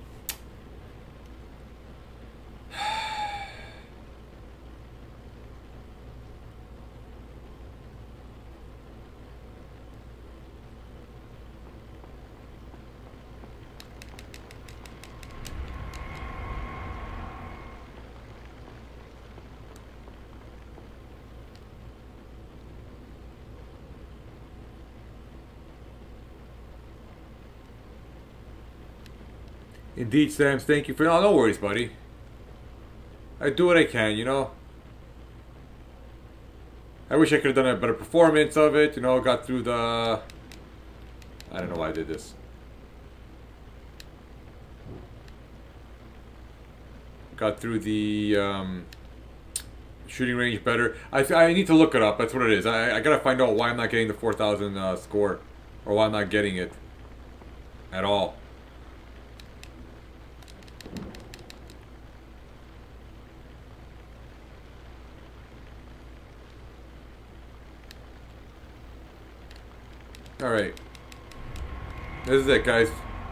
Indeed, Sams, thank you for... No, no worries, buddy. I do what I can, you know? I wish I could have done a better performance of it, you know, got through the... I don't know why I did this. Got through the shooting range better. I need to look it up, that's what it is. I gotta find out why I'm not getting the 4,000 score. Or why I'm not getting it. At all. Alright. This is it, guys.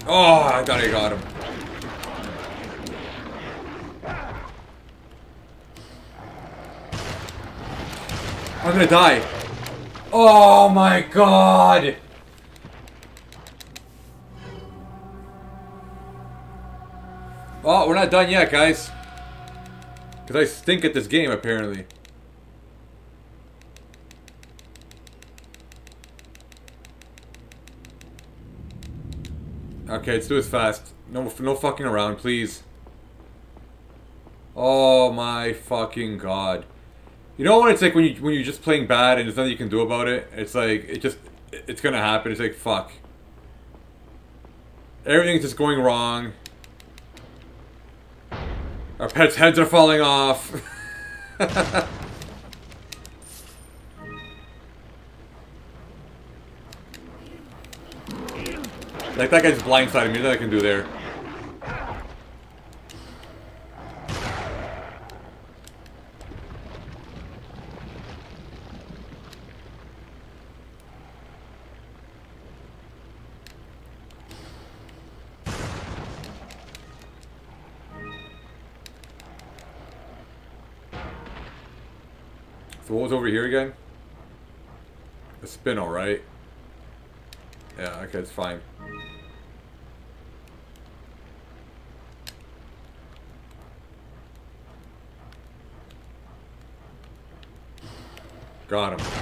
Oh, I thought I got him. I'm gonna die. Oh my god! Oh, we're not done yet, guys. Because I stink at this game, apparently. Okay, let's do this fast. No fucking around, please. Oh my fucking god. You know what it's like when you're just playing bad and there's nothing you can do about it? It's like, it's gonna happen. It's like, fuck. Everything's just going wrong. Our pets' heads are falling off. Like, that guy's blindsiding me. Nothing I can do there. So what was over here again? A spinel, right? Yeah, okay, it's fine. Got him.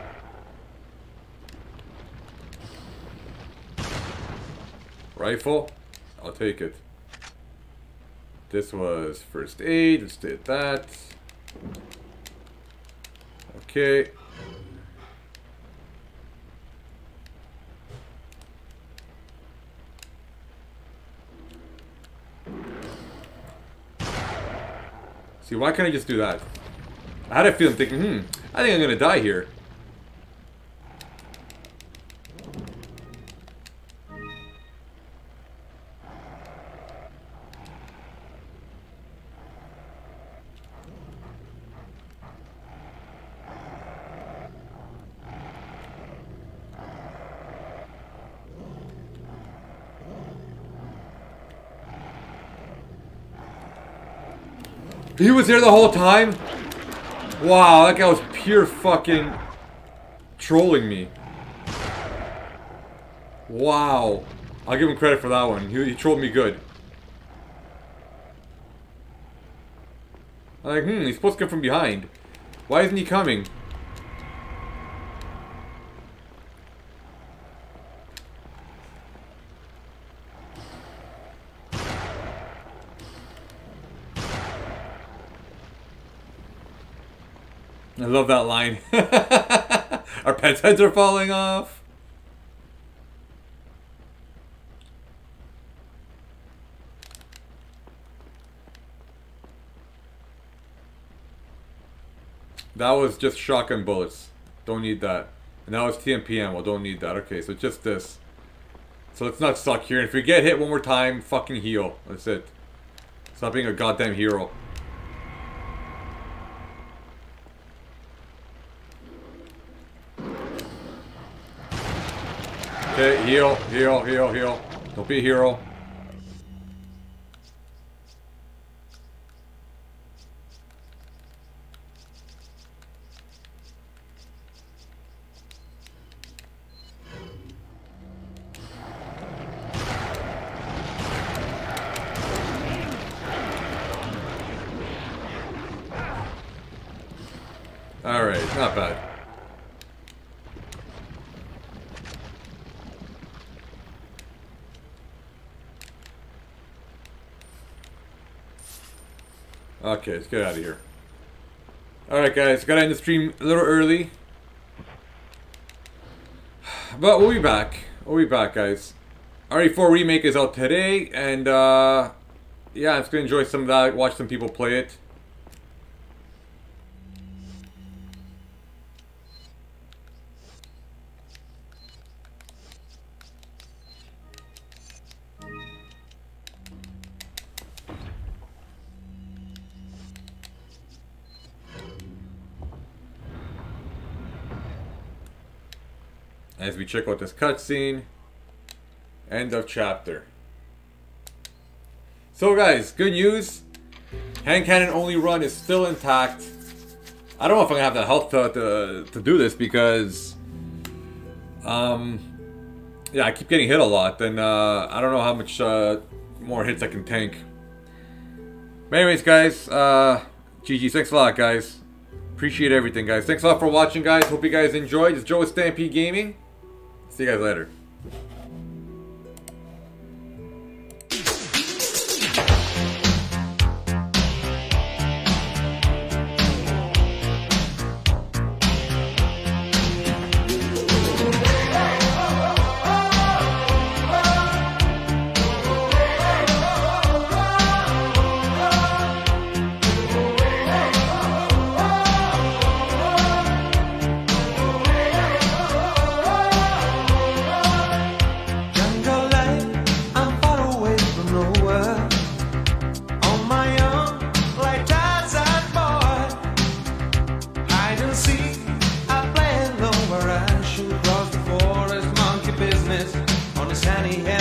Rifle? I'll take it. This was first aid. Let's did that. Okay. See, why can't I just do that? I had a feeling thinking, I think I'm gonna die here. He was there the whole time? Wow, that guy was pure fucking trolling me. Wow. I'll give him credit for that one. He trolled me good. I'm like, he's supposed to come from behind. Why isn't he coming? I love that line. Our pets' heads are falling off. That was just shotgun bullets. Don't need that. And that was TMPM. Well, don't need that. Okay, so just this. So let's not suck here. And if we get hit one more time, fucking heal. That's it. Stop being a goddamn hero. Okay, heal, heal, heal, heal. Don't be a hero. Alright, not bad. Okay, let's get out of here. Alright guys, gotta end the stream a little early. But we'll be back. We'll be back, guys. RE4 Remake is out today, and yeah, I'm just gonna enjoy some of that, watch some people play it. As we check out this cutscene. End of chapter. So guys, good news. Hand cannon only run is still intact. I don't know if I'm gonna have the health to do this because yeah, I keep getting hit a lot, and I don't know how much more hits I can tank. But anyways, guys, GG, thanks a lot, guys. Appreciate everything, guys. Thanks a lot for watching, guys. Hope you guys enjoyed. It's Joe with Stampede Gaming. See you guys later. On his sunny head.